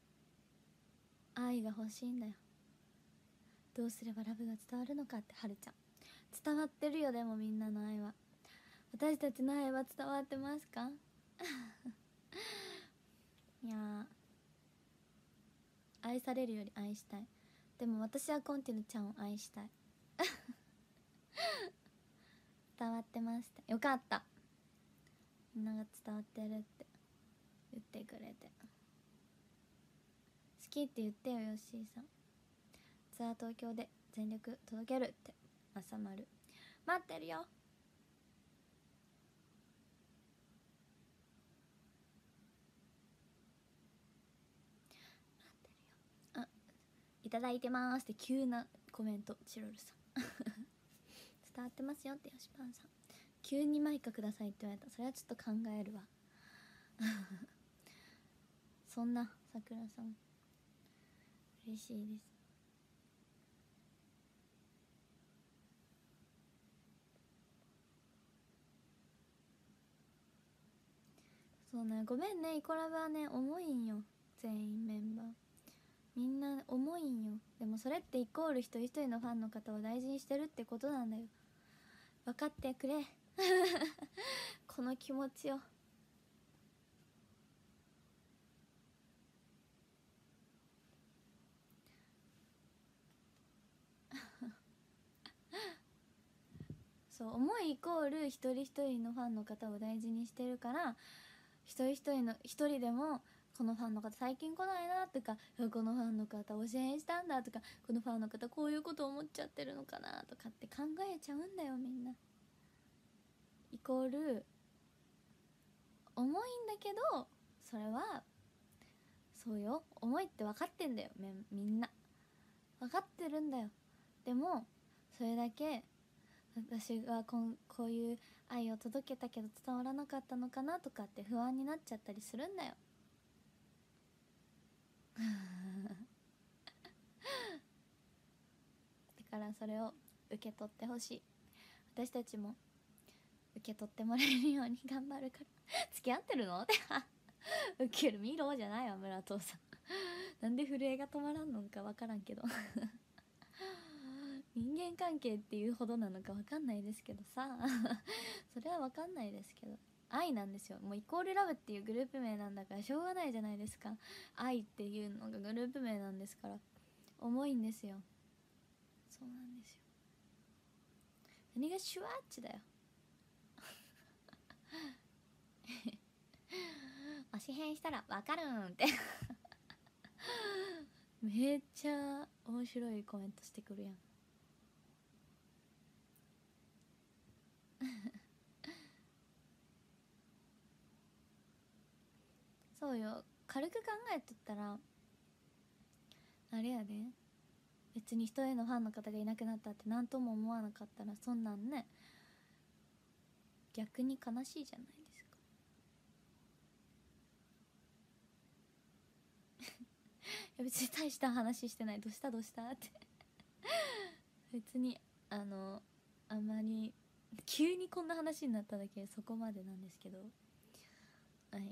愛が欲しいんだよ。どうすればラブが伝わるのかって。はるちゃん伝わってるよ。でもみんなの愛は、私たちの愛は伝わってますかいや愛されるより愛したい。でも私はコンティヌちゃんを愛したい伝わってますって。よかった、みんなが伝わってるって言ってくれて。好きって言ってよヨッシーさん。ツアー東京で全力届けるってまさまる待ってるよ。あ、いただいてますって急なコメント。チロルさん伝わってますよって。よしパンさん急にマイカくださいって言われたらそれはちょっと考えるわそんなさくらさん嬉しいです。そうね、ごめんね、イコラブはね重いんよ。全員メンバーみんな重いんよ。でもそれってイコール一人一人のファンの方を大事にしてるってことなんだよ。分かってくれこの気持ちをそう思いイコール一人一人のファンの方を大事にしてるから、一人一人の一人でもこのファンの方最近来ないなとか、このファンの方応援したんだとか、このファンの方こういうこと思っちゃってるのかなとかって考えちゃうんだよみんな。イコール重いんだけど、それはそうよ、重いって分かってんだよみんな分かってるんだよ。でもそれだけ私がこういう愛を届けたけど伝わらなかったのかなとかって不安になっちゃったりするんだよだからそれを受け取ってほしい。私たちも受け取ってもらえるように頑張るから付き合ってるのってウケる見ろじゃないわ村藤さんなんで震えが止まらんのか分からんけど人間関係っていうほどなのか分かんないですけどさそれは分かんないですけど、愛なんですよ。もうイコールラブっていうグループ名なんだからしょうがないじゃないですか。愛っていうのがグループ名なんですから重いんですよ。そうなんですよ。何がシュワッチだよ推し変したら分かるんってめっちゃ面白いコメントしてくるやんそうよ、軽く考えとったらあれやで、別に一人のファンの方がいなくなったって何とも思わなかったらそんなんね逆に悲しいじゃないですかいや別に大した話してない。どうしたどうしたって別にあんまり急にこんな話になっただけそこまでなんですけどはい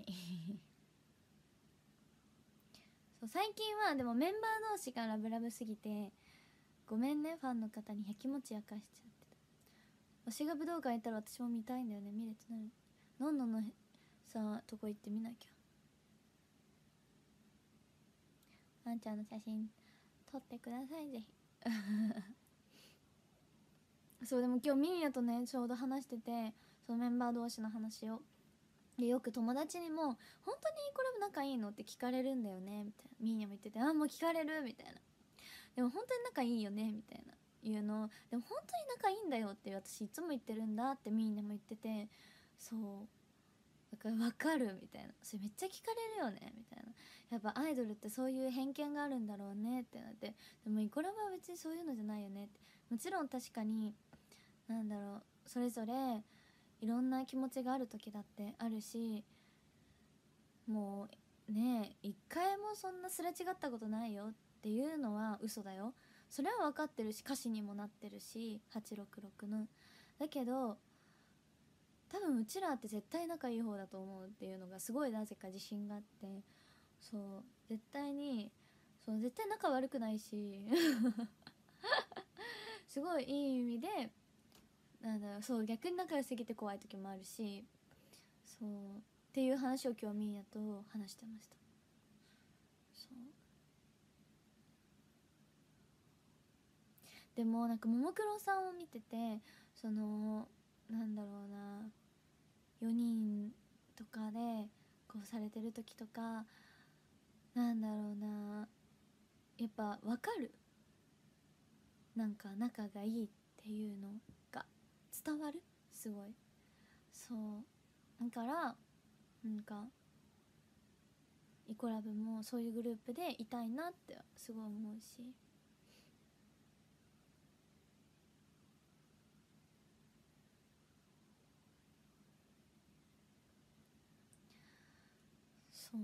そう最近はでもメンバー同士がラブラブすぎてごめんねファンの方にやきもち焼かしちゃってた。推しが武道館行ったら私も見たいんだよね。見れてない。のんのんのさとこ行ってみなきゃ。あんちゃんの写真撮ってくださいぜひそうでも今日ミーヤとねちょうど話してて、そのメンバー同士の話をでよく友達にも「本当にこれ仲いいの?」って聞かれるんだよねみたいな。ミーヤも言ってて「あもう聞かれる」みたいな。でも本当に仲いいよねみたいな言うの。でも本当に仲いいんだよって私いつも言ってるんだってミーヤも言ってて、そうだから分かるみたいな。それめっちゃ聞かれるよねみたいな。やっぱアイドルってそういう偏見があるんだろうねってなって、でもイコラブは別にそういうのじゃないよねって。もちろん確かになんだろう、それぞれいろんな気持ちがある時だってあるし、もうね一回もそんなすれ違ったことないよっていうのは嘘だよ。それは分かってるし歌詞にもなってるし866の。だけど多分うちらって絶対仲いい方だと思うっていうのがすごいなぜか自信があって、そう絶対にそう絶対仲悪くないしすごいいい意味でなんだろう、そう逆に仲良すぎて怖い時もあるし、そうっていう話を今日みーやと話してました。そうでもなんかももクロさんを見てて、そのなんだろうな、4人とかでこうされてる時とかなんだろうな、やっぱ分かる、なんか仲がいいっていうのが伝わる、すごい。そうだからなんかイコラブもそういうグループでいたいなってすごい思うし、 そう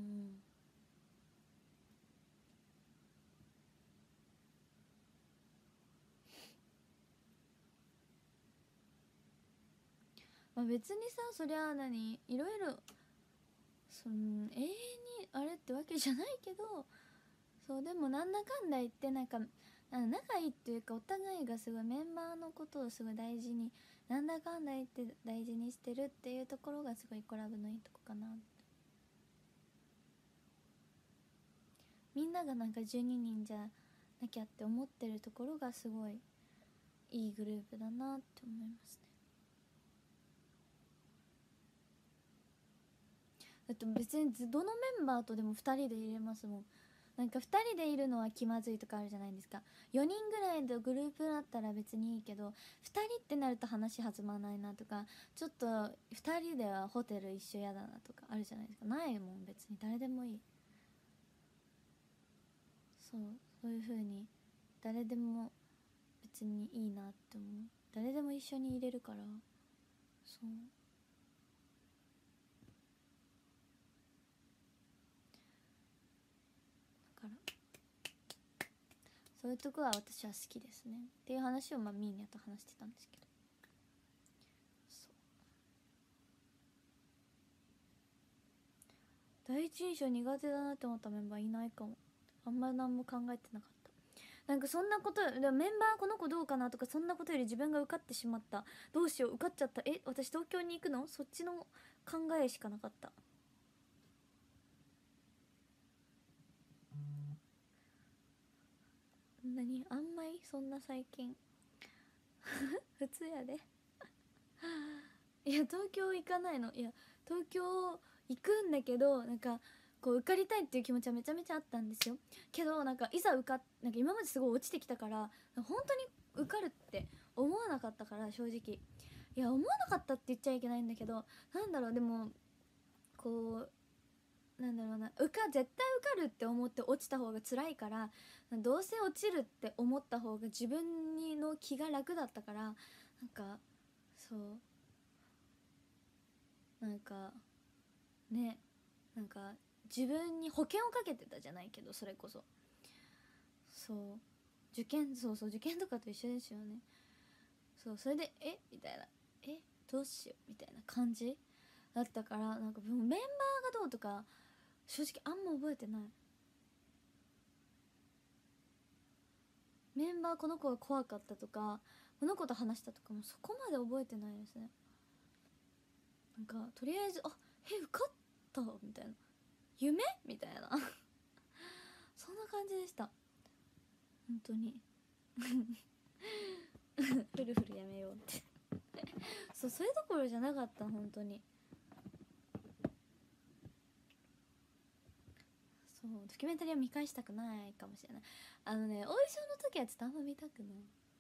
まあ別にさ、そりゃ何いろいろ永遠にあれってわけじゃないけど、そうでもなんだかんだ言ってなんか仲いいっていうか、お互いがすごいメンバーのことをすごい大事に、なんだかんだ言って大事にしてるっていうところがすごいイコラブのいいとこかな。みんながなんか12人じゃなきゃって思ってるところがすごいいいグループだなって思いますね。だって別にどのメンバーとでも2人でいれますもん。なんか2人でいるのは気まずいとかあるじゃないですか。4人ぐらいのグループだったら別にいいけど、2人ってなると話弾まないなとか、ちょっと2人ではホテル一緒やだなとかあるじゃないですか。ないもん別に、誰でもいい。そういう風に誰でも別にいいなって思う。誰でも一緒にいれるから。そうだからそういうとこは私は好きですねっていう話をミーニャと話してたんですけど、そう第一印象苦手だなって思ったメンバーいないかも。あんま何も考えてなかった。なんかそんなことでメンバーこの子どうかなとか、そんなことより自分が受かってしまった、どうしよう受かっちゃった、私東京に行くの、そっちの考えしかなかった。何あんまりそんな最近普通やでいや東京行かないの。いや東京行くんだけど、なんかこう受かりたいっていう気持ちはめちゃめちゃあったんですよ。けどなんかいざなんか今まですごい落ちてきたから、本当に受かるって思わなかったから、正直。いや思わなかったって言っちゃいけないんだけど、なんだろう、でもこうなんだろうな、絶対受かるって思って落ちた方が辛いから、どうせ落ちるって思った方が自分にの気が楽だったから、なんかそうなんかね、なんか自分に保険をかけてたじゃないけど、それこそそう受験とかと一緒ですよね。それでみたいな、どうしようみたいな感じだったから、なんかメンバーがどうとか正直あんま覚えてない。メンバーこの子が怖かったとか、この子と話したとかもそこまで覚えてないですね。なんかとりあえず受かったみたいな、夢みたいなそんな感じでした本当にフルフルやめようってそれどころじゃなかった、本当に。ドキュメンタリーは見返したくないかもしれない。オーディションの時はちょっとあんま見たくない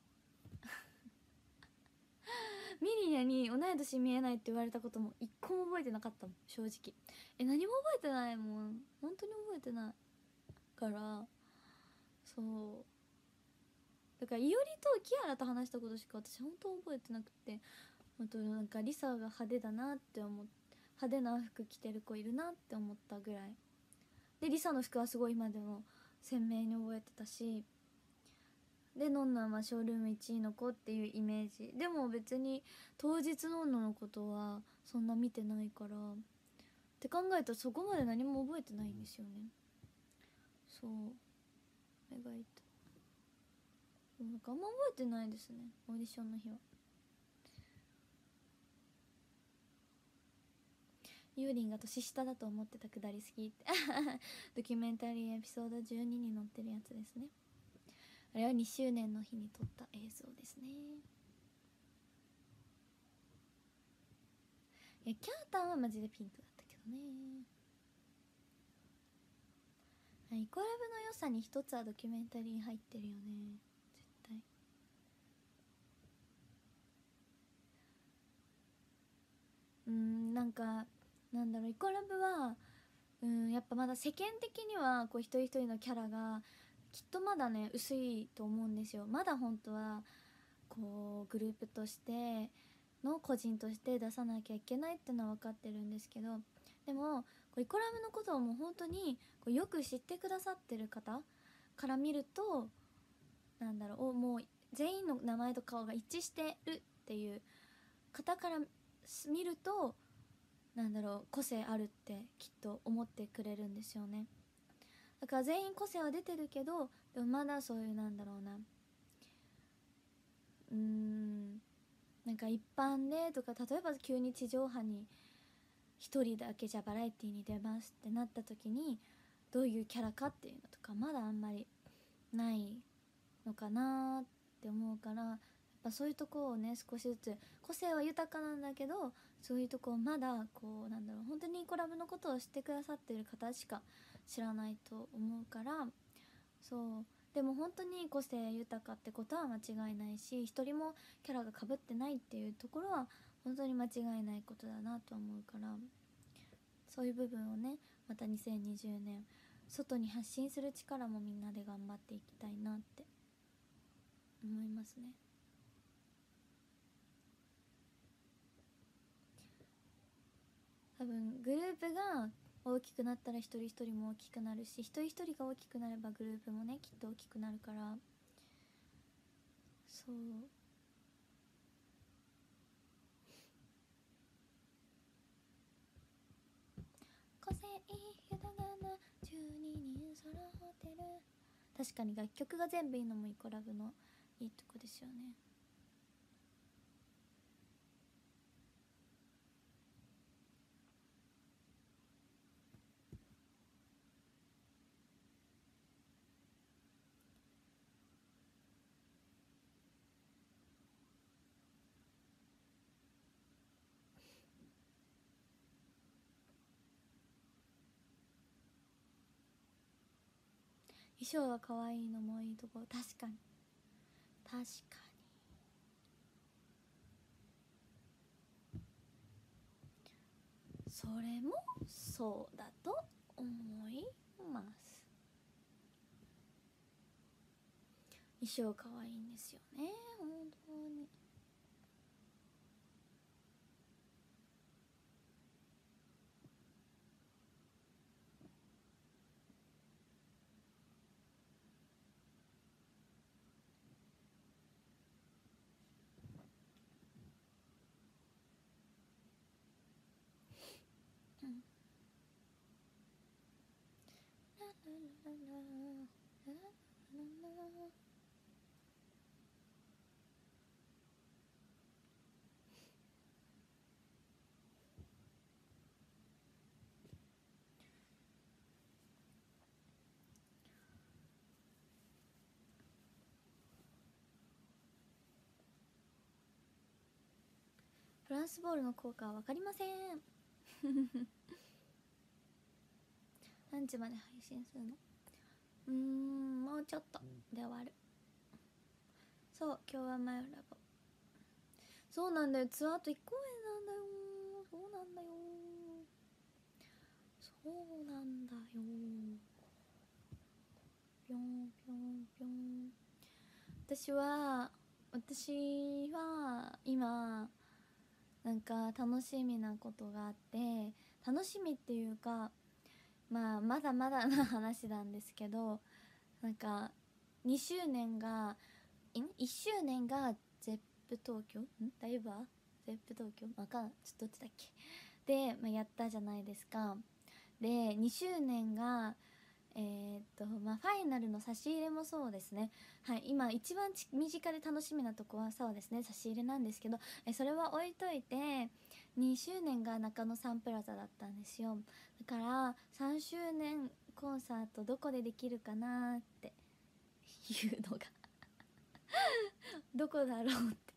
ミリーナに同い年見えないって言われたことも一個も覚えてなかったもん、正直。何も覚えてないもん、本当に覚えてないから。そうだから、いおりとキアラと話したことしか私本当覚えてなくて、あとなんかリサが派手だなって思って、派手な服着てる子いるなって思ったぐらいで、リサの服はすごい今でも鮮明に覚えてたし、でノンノはショールーム1位の子っていうイメージでも、別に当日ノンノのことはそんな見てないからって考えたら、そこまで何も覚えてないんですよね。そう目が痛い。なんかあんま覚えてないですね、オーディションの日は。ユーリンが年下だと思ってたくだり好きってドキュメンタリーエピソード12に載ってるやつですね。あれは2周年の日に撮った映像ですね。いやキャータンはマジでピンクだったけどね。イコラブの良さに一つはドキュメンタリー入ってるよね、絶対。なんかなんだろう、イコラブはやっぱまだ世間的にはこう一人一人のキャラがきっとまだね薄いと思うんですよ。まだ本当はこうグループとしての個人として出さなきゃいけないってのは分かってるんですけど、 でもイコラブのことをもう本当によく知ってくださってる方から見ると、なんだろう、もう全員の名前と顔が一致してるっていう方から見ると、なんだろう、個性あるってきっと思ってくれるんですよね。だから全員個性は出てるけど、でもまだそういう、なんだろうな、なんか一般でとか、例えば急に地上波に一人だけじゃバラエティに出ますってなった時にどういうキャラかっていうのとかまだあんまりないのかなって思うから、やっぱそういうとこをね、少しずつ、個性は豊かなんだけど、そういうとこをまだなんだろう、本当にコラボのことを知ってくださってる方しか知らないと思うから、そう。でも本当に個性豊かってことは間違いないし、一人もキャラが被ってないっていうところは本当に間違いないことだなと思うから、そういう部分をね、また2020年外に発信する力もみんなで頑張っていきたいなって思いますね。多分グループが大きくなったら一人一人も大きくなるし、一人一人が大きくなればグループもねきっと大きくなるから、そう。個性豊かな12人揃ってる。確かに楽曲が全部いいのもイコラブのいいとこですよね。衣装が可愛いのもいいところ。確かに確かに、それもそうだと思います。衣装可愛いんですよね、本当に。うん、ララララララララ。フランスボールの効果は分かりません。何時まで配信するの？もうちょっとで終わる。そう、今日はマイラボ。そうなんだよ、ツアーと1公演なんだよ。そうなんだよ、そうなんだよ。ぴょんぴょんぴょん。私は今なんか楽しみなことがあって、楽しみっていうか、まあまだまだな話なんですけど、なんか2周年が1周年がゼップ東京ダイバーゼップ東京わかんない、ちょっとどっちだっけで、やったじゃないですか。で2周年がファイナルの差し入れもそうですね。はい、今一番身近で楽しみなとこはそうですね、差し入れなんですけど、それは置いといて、2周年が中野サンプラザだったんですよ。だから3周年コンサートどこでできるかなっていうのがどこだろうって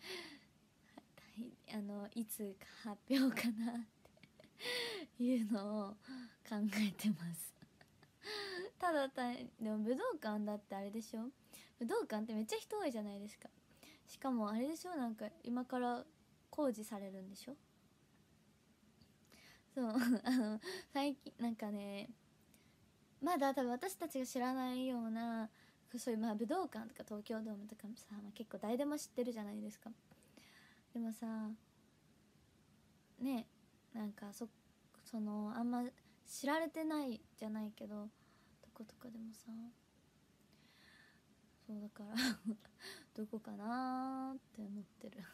いつ発表かなっていうのを考えてます。ただでも武道館だってあれでしょ、武道館ってめっちゃ人多いじゃないですか。しかもあれでしょ、なんか今から工事されるんでしょ。そう最近なんかね、まだ多分私たちが知らないような、そういう武道館とか東京ドームとかもさ、結構誰でも知ってるじゃないですか。でもさね、なんかそのあんま知られてないじゃないけど、どことかでもさ、そうだからどこかなーって思ってる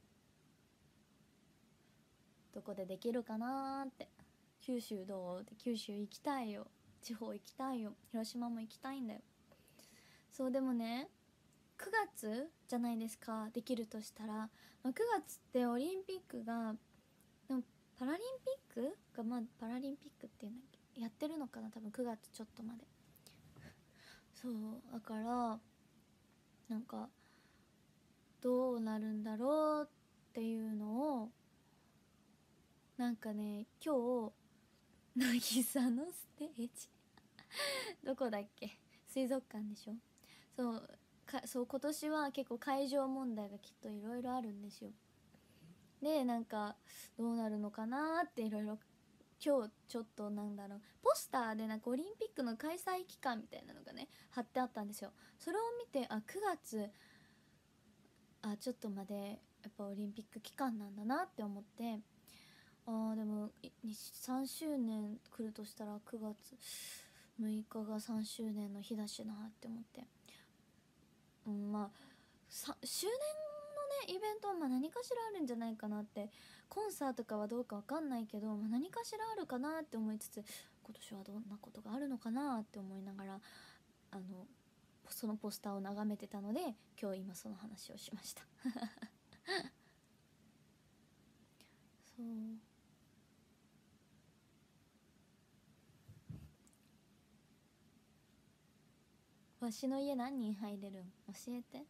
どこでできるかなーって。九州どうって、九州行きたいよ、地方行きたいよ、広島も行きたいんだよ。そうでもね、9月じゃないですか、できるとしたら、9月ってオリンピックが、でもパラリンピックが、パラリンピックっていうんだっけ、やってるのかな多分9月ちょっとまで。そうだからなんかどうなるんだろうっていうのを、なんかね、今日渚のステージどこだっけ、水族館でしょ。そう今年は結構会場問題がきっといろいろあるんですよ。でなんかどうなるのかなっていろいろ今日ちょっとなんだろう、ポスターでなんかオリンピックの開催期間みたいなのがね貼ってあったんですよ。それを見て、9月、ちょっとまでやっぱオリンピック期間なんだなって思って、でも3周年来るとしたら9月6日が3周年の日だしなって思って、周年のねイベントは何かしらあるんじゃないかなって、コンサートかはどうかわかんないけど、何かしらあるかなって思いつつ、今年はどんなことがあるのかなって思いながら、そのポスターを眺めてたので、今日今その話をしましたそう、わしの家何人入れるん教えて。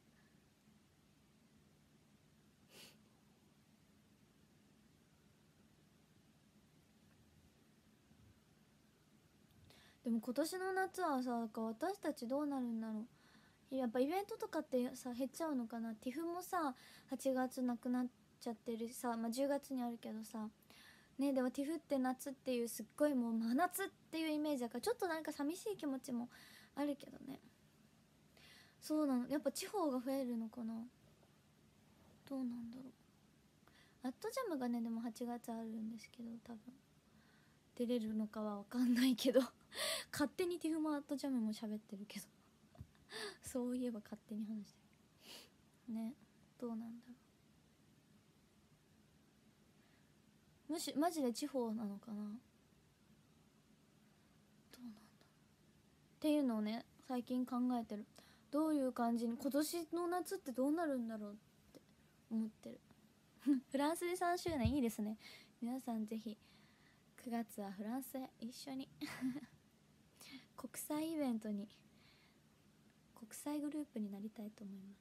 でも今年の夏はさ、私たちどうなるんだろう。やっぱイベントとかってさ減っちゃうのかな。ティフもさ8月なくなっちゃってるしさ、10月にあるけどさね。でもティフって夏っていうすっごいもう真夏っていうイメージだから、ちょっとなんか寂しい気持ちもあるけどね。そうなの、やっぱ地方が増えるのかな、どうなんだろう。アットジャムがねでも8月あるんですけど、多分出れるのかは分かんないけど勝手にティフもアットジャムも喋ってるけどそういえば勝手に話してるね。どうなんだろう、マジで地方なのかな、どうなんだっていうのをね最近考えてる。どういう感じに今年の夏ってどうなるんだろうって思ってるフランスで3周年いいですね。皆さんぜひ9月はフランスへ一緒に国際イベントに、国際グループになりたいと思います。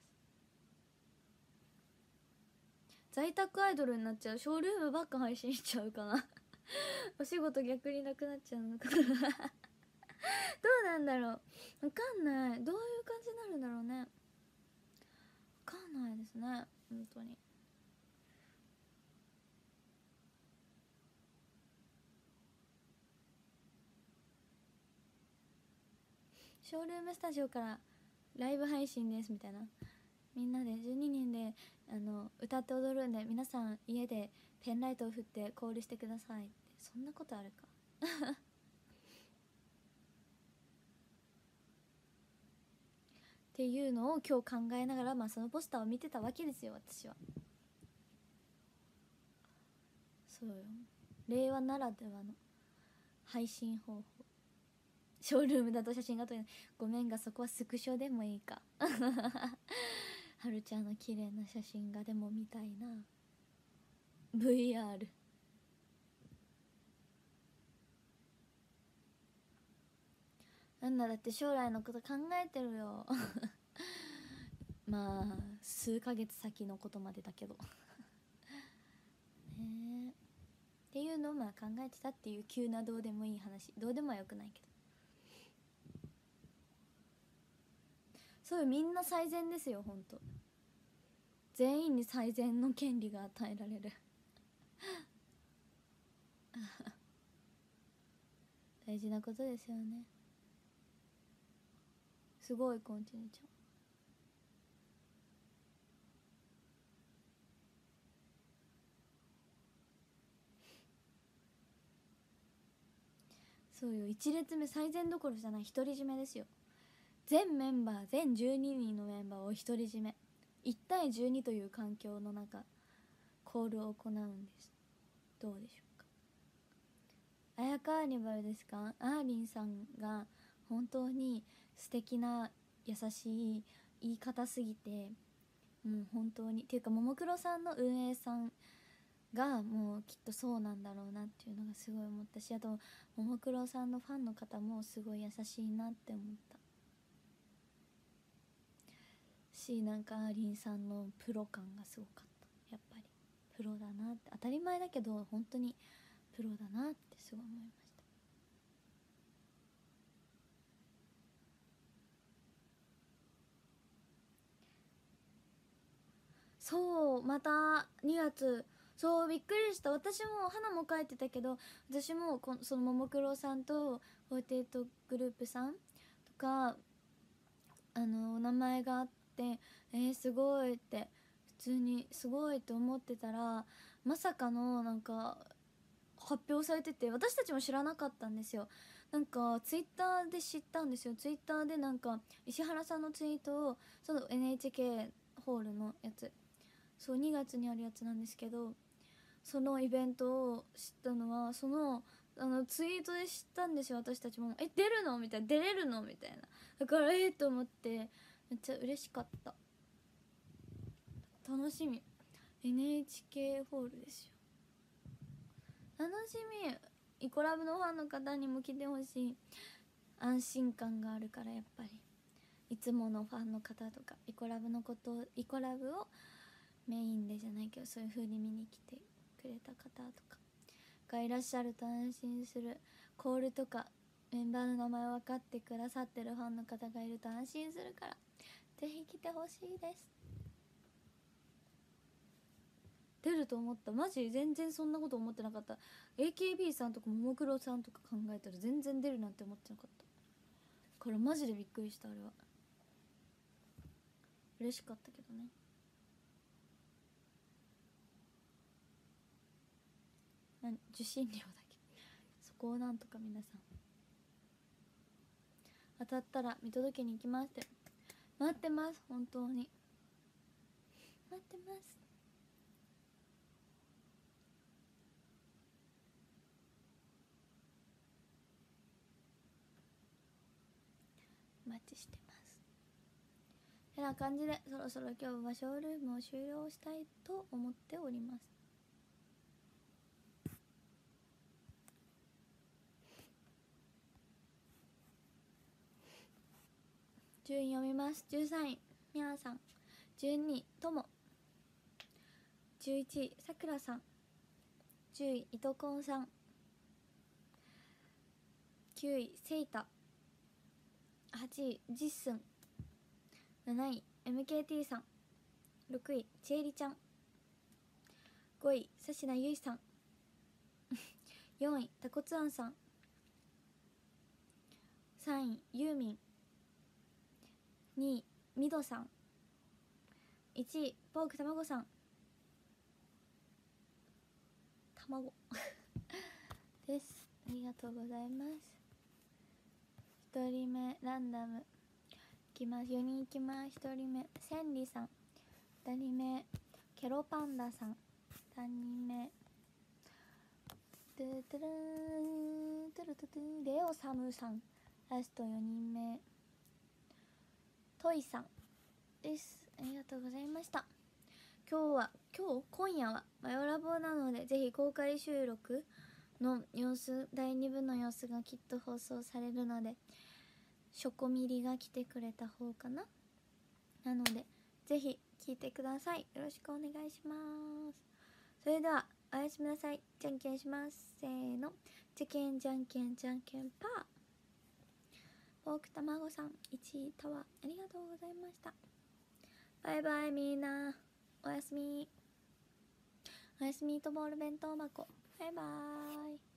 在宅アイドルになっちゃう。ショールームばっか配信しちゃうかなお仕事逆になくなっちゃうのかなどうなんだろう、わかんない。どういう感じになるんだろうね。わかんないですね本当に。ショールームスタジオからライブ配信ですみたいな、みんなで12人で歌って踊るんで、皆さん家でペンライトを振ってコールしてくださいって。そんなことあるかっていうのを今日考えながら、そのポスターを見てたわけですよ私は。そうよ、令和ならではの配信方法。ショールームだと写真が撮れない。ごめんが、そこはスクショでもいいかはるちゃんの綺麗な写真がでも見たいな。 VR なんだ、だって将来のこと考えてるよ数ヶ月先のことまでだけどねえっていうのを考えてたっていう急などうでもいい話。どうでもはよくないけど、そういうみんな最善ですよほんと。全員に最善の権利が与えられる大事なことですよね。すごいコンチネちゃん。 そうよ、1列目最善どころじゃない独り占めですよ。全メンバー全12人のメンバーを独り占め、1対12という環境の中コールを行うんです。どうでしょうか。あやカーニバルですか。アーリンさんが本当に素敵な優しい言い方すぎて、もう本当にっていうか、ももクロさんの運営さんがもうきっとそうなんだろうなっていうのがすごい思ったし、あとももクロさんのファンの方もすごい優しいなって思ったし、なんかアーリンさんのプロ感がすごかった。やっぱりプロだなって、当たり前だけど本当にプロだなってすごい思いました。そう、また2月、そうびっくりした。私も花も書いてたけど、私もそのももクロさんと48グループさんとかお名前があって、すごいって普通にすごいって思ってたら、まさかのなんか発表されてて、私たちも知らなかったんですよ。なんかツイッターで知ったんですよ。ツイッターでなんか石原さんのツイートを、その NHK ホールのやつ、そう2月にあるやつなんですけど、そのイベントを知ったのはそのツイートで知ったんですよ。私たちも出るのみたいな、出れるのみたいな。だからと思ってめっちゃ嬉しかった。楽しみ。 NHK ホールですよ。楽しみ。イコラブのファンの方にも来てほしい。安心感があるから、やっぱりいつものファンの方とか、イコラブのことを、イコラブをメインでじゃないけどそういう風に見に来てくれた方とかがいらっしゃると安心する。コールとかメンバーの名前を分かってくださってるファンの方がいると安心するから、ぜひ来てほしいです。出ると思った。マジ全然そんなこと思ってなかった。 AKB さんとかももクロさんとか考えたら全然出るなんて思ってなかったから、マジでびっくりした。あれは嬉しかったけどね。受信料だけ、そこをなんとか皆さん当たったら見届けに行きますって。待ってます、本当に待ってます。お待ちしてます。てな感じで、そろそろ今日はショールームを終了したいと思っております。順位読みます。13位みやさん、12位とも、11位さくらさん、10位いとこんさん、9位せいた、8位じっすん、7位 MKT さん、6位ちえりちゃん、5位さしなゆいさん4位たこつあんさん、3位ゆうみん、2位みどさん、1位ポークたまごさん、卵です。ありがとうございます。1人目ランダムいきます。4人いきます。1人目せんりさん、2人目ケロパンダさん、3人目トゥトゥルートゥルトゥトゥレオサムさん、ラスト4人目トイさんです。ありがとうございました。今夜はマヨラボなので、ぜひ公開収録の様子、第2部の様子がきっと放送されるので、ショコミリが来てくれた方かな。なのでぜひ聞いてください。よろしくお願いします。それではおやすみなさい。じゃんけんします。せーの、じゃけんじゃんけんじゃんけんパー。ポークたまごさん1位タワー、ありがとうございました。バイバイみんな、おやすみ。おやすみとボール弁当箱、バイバーイ。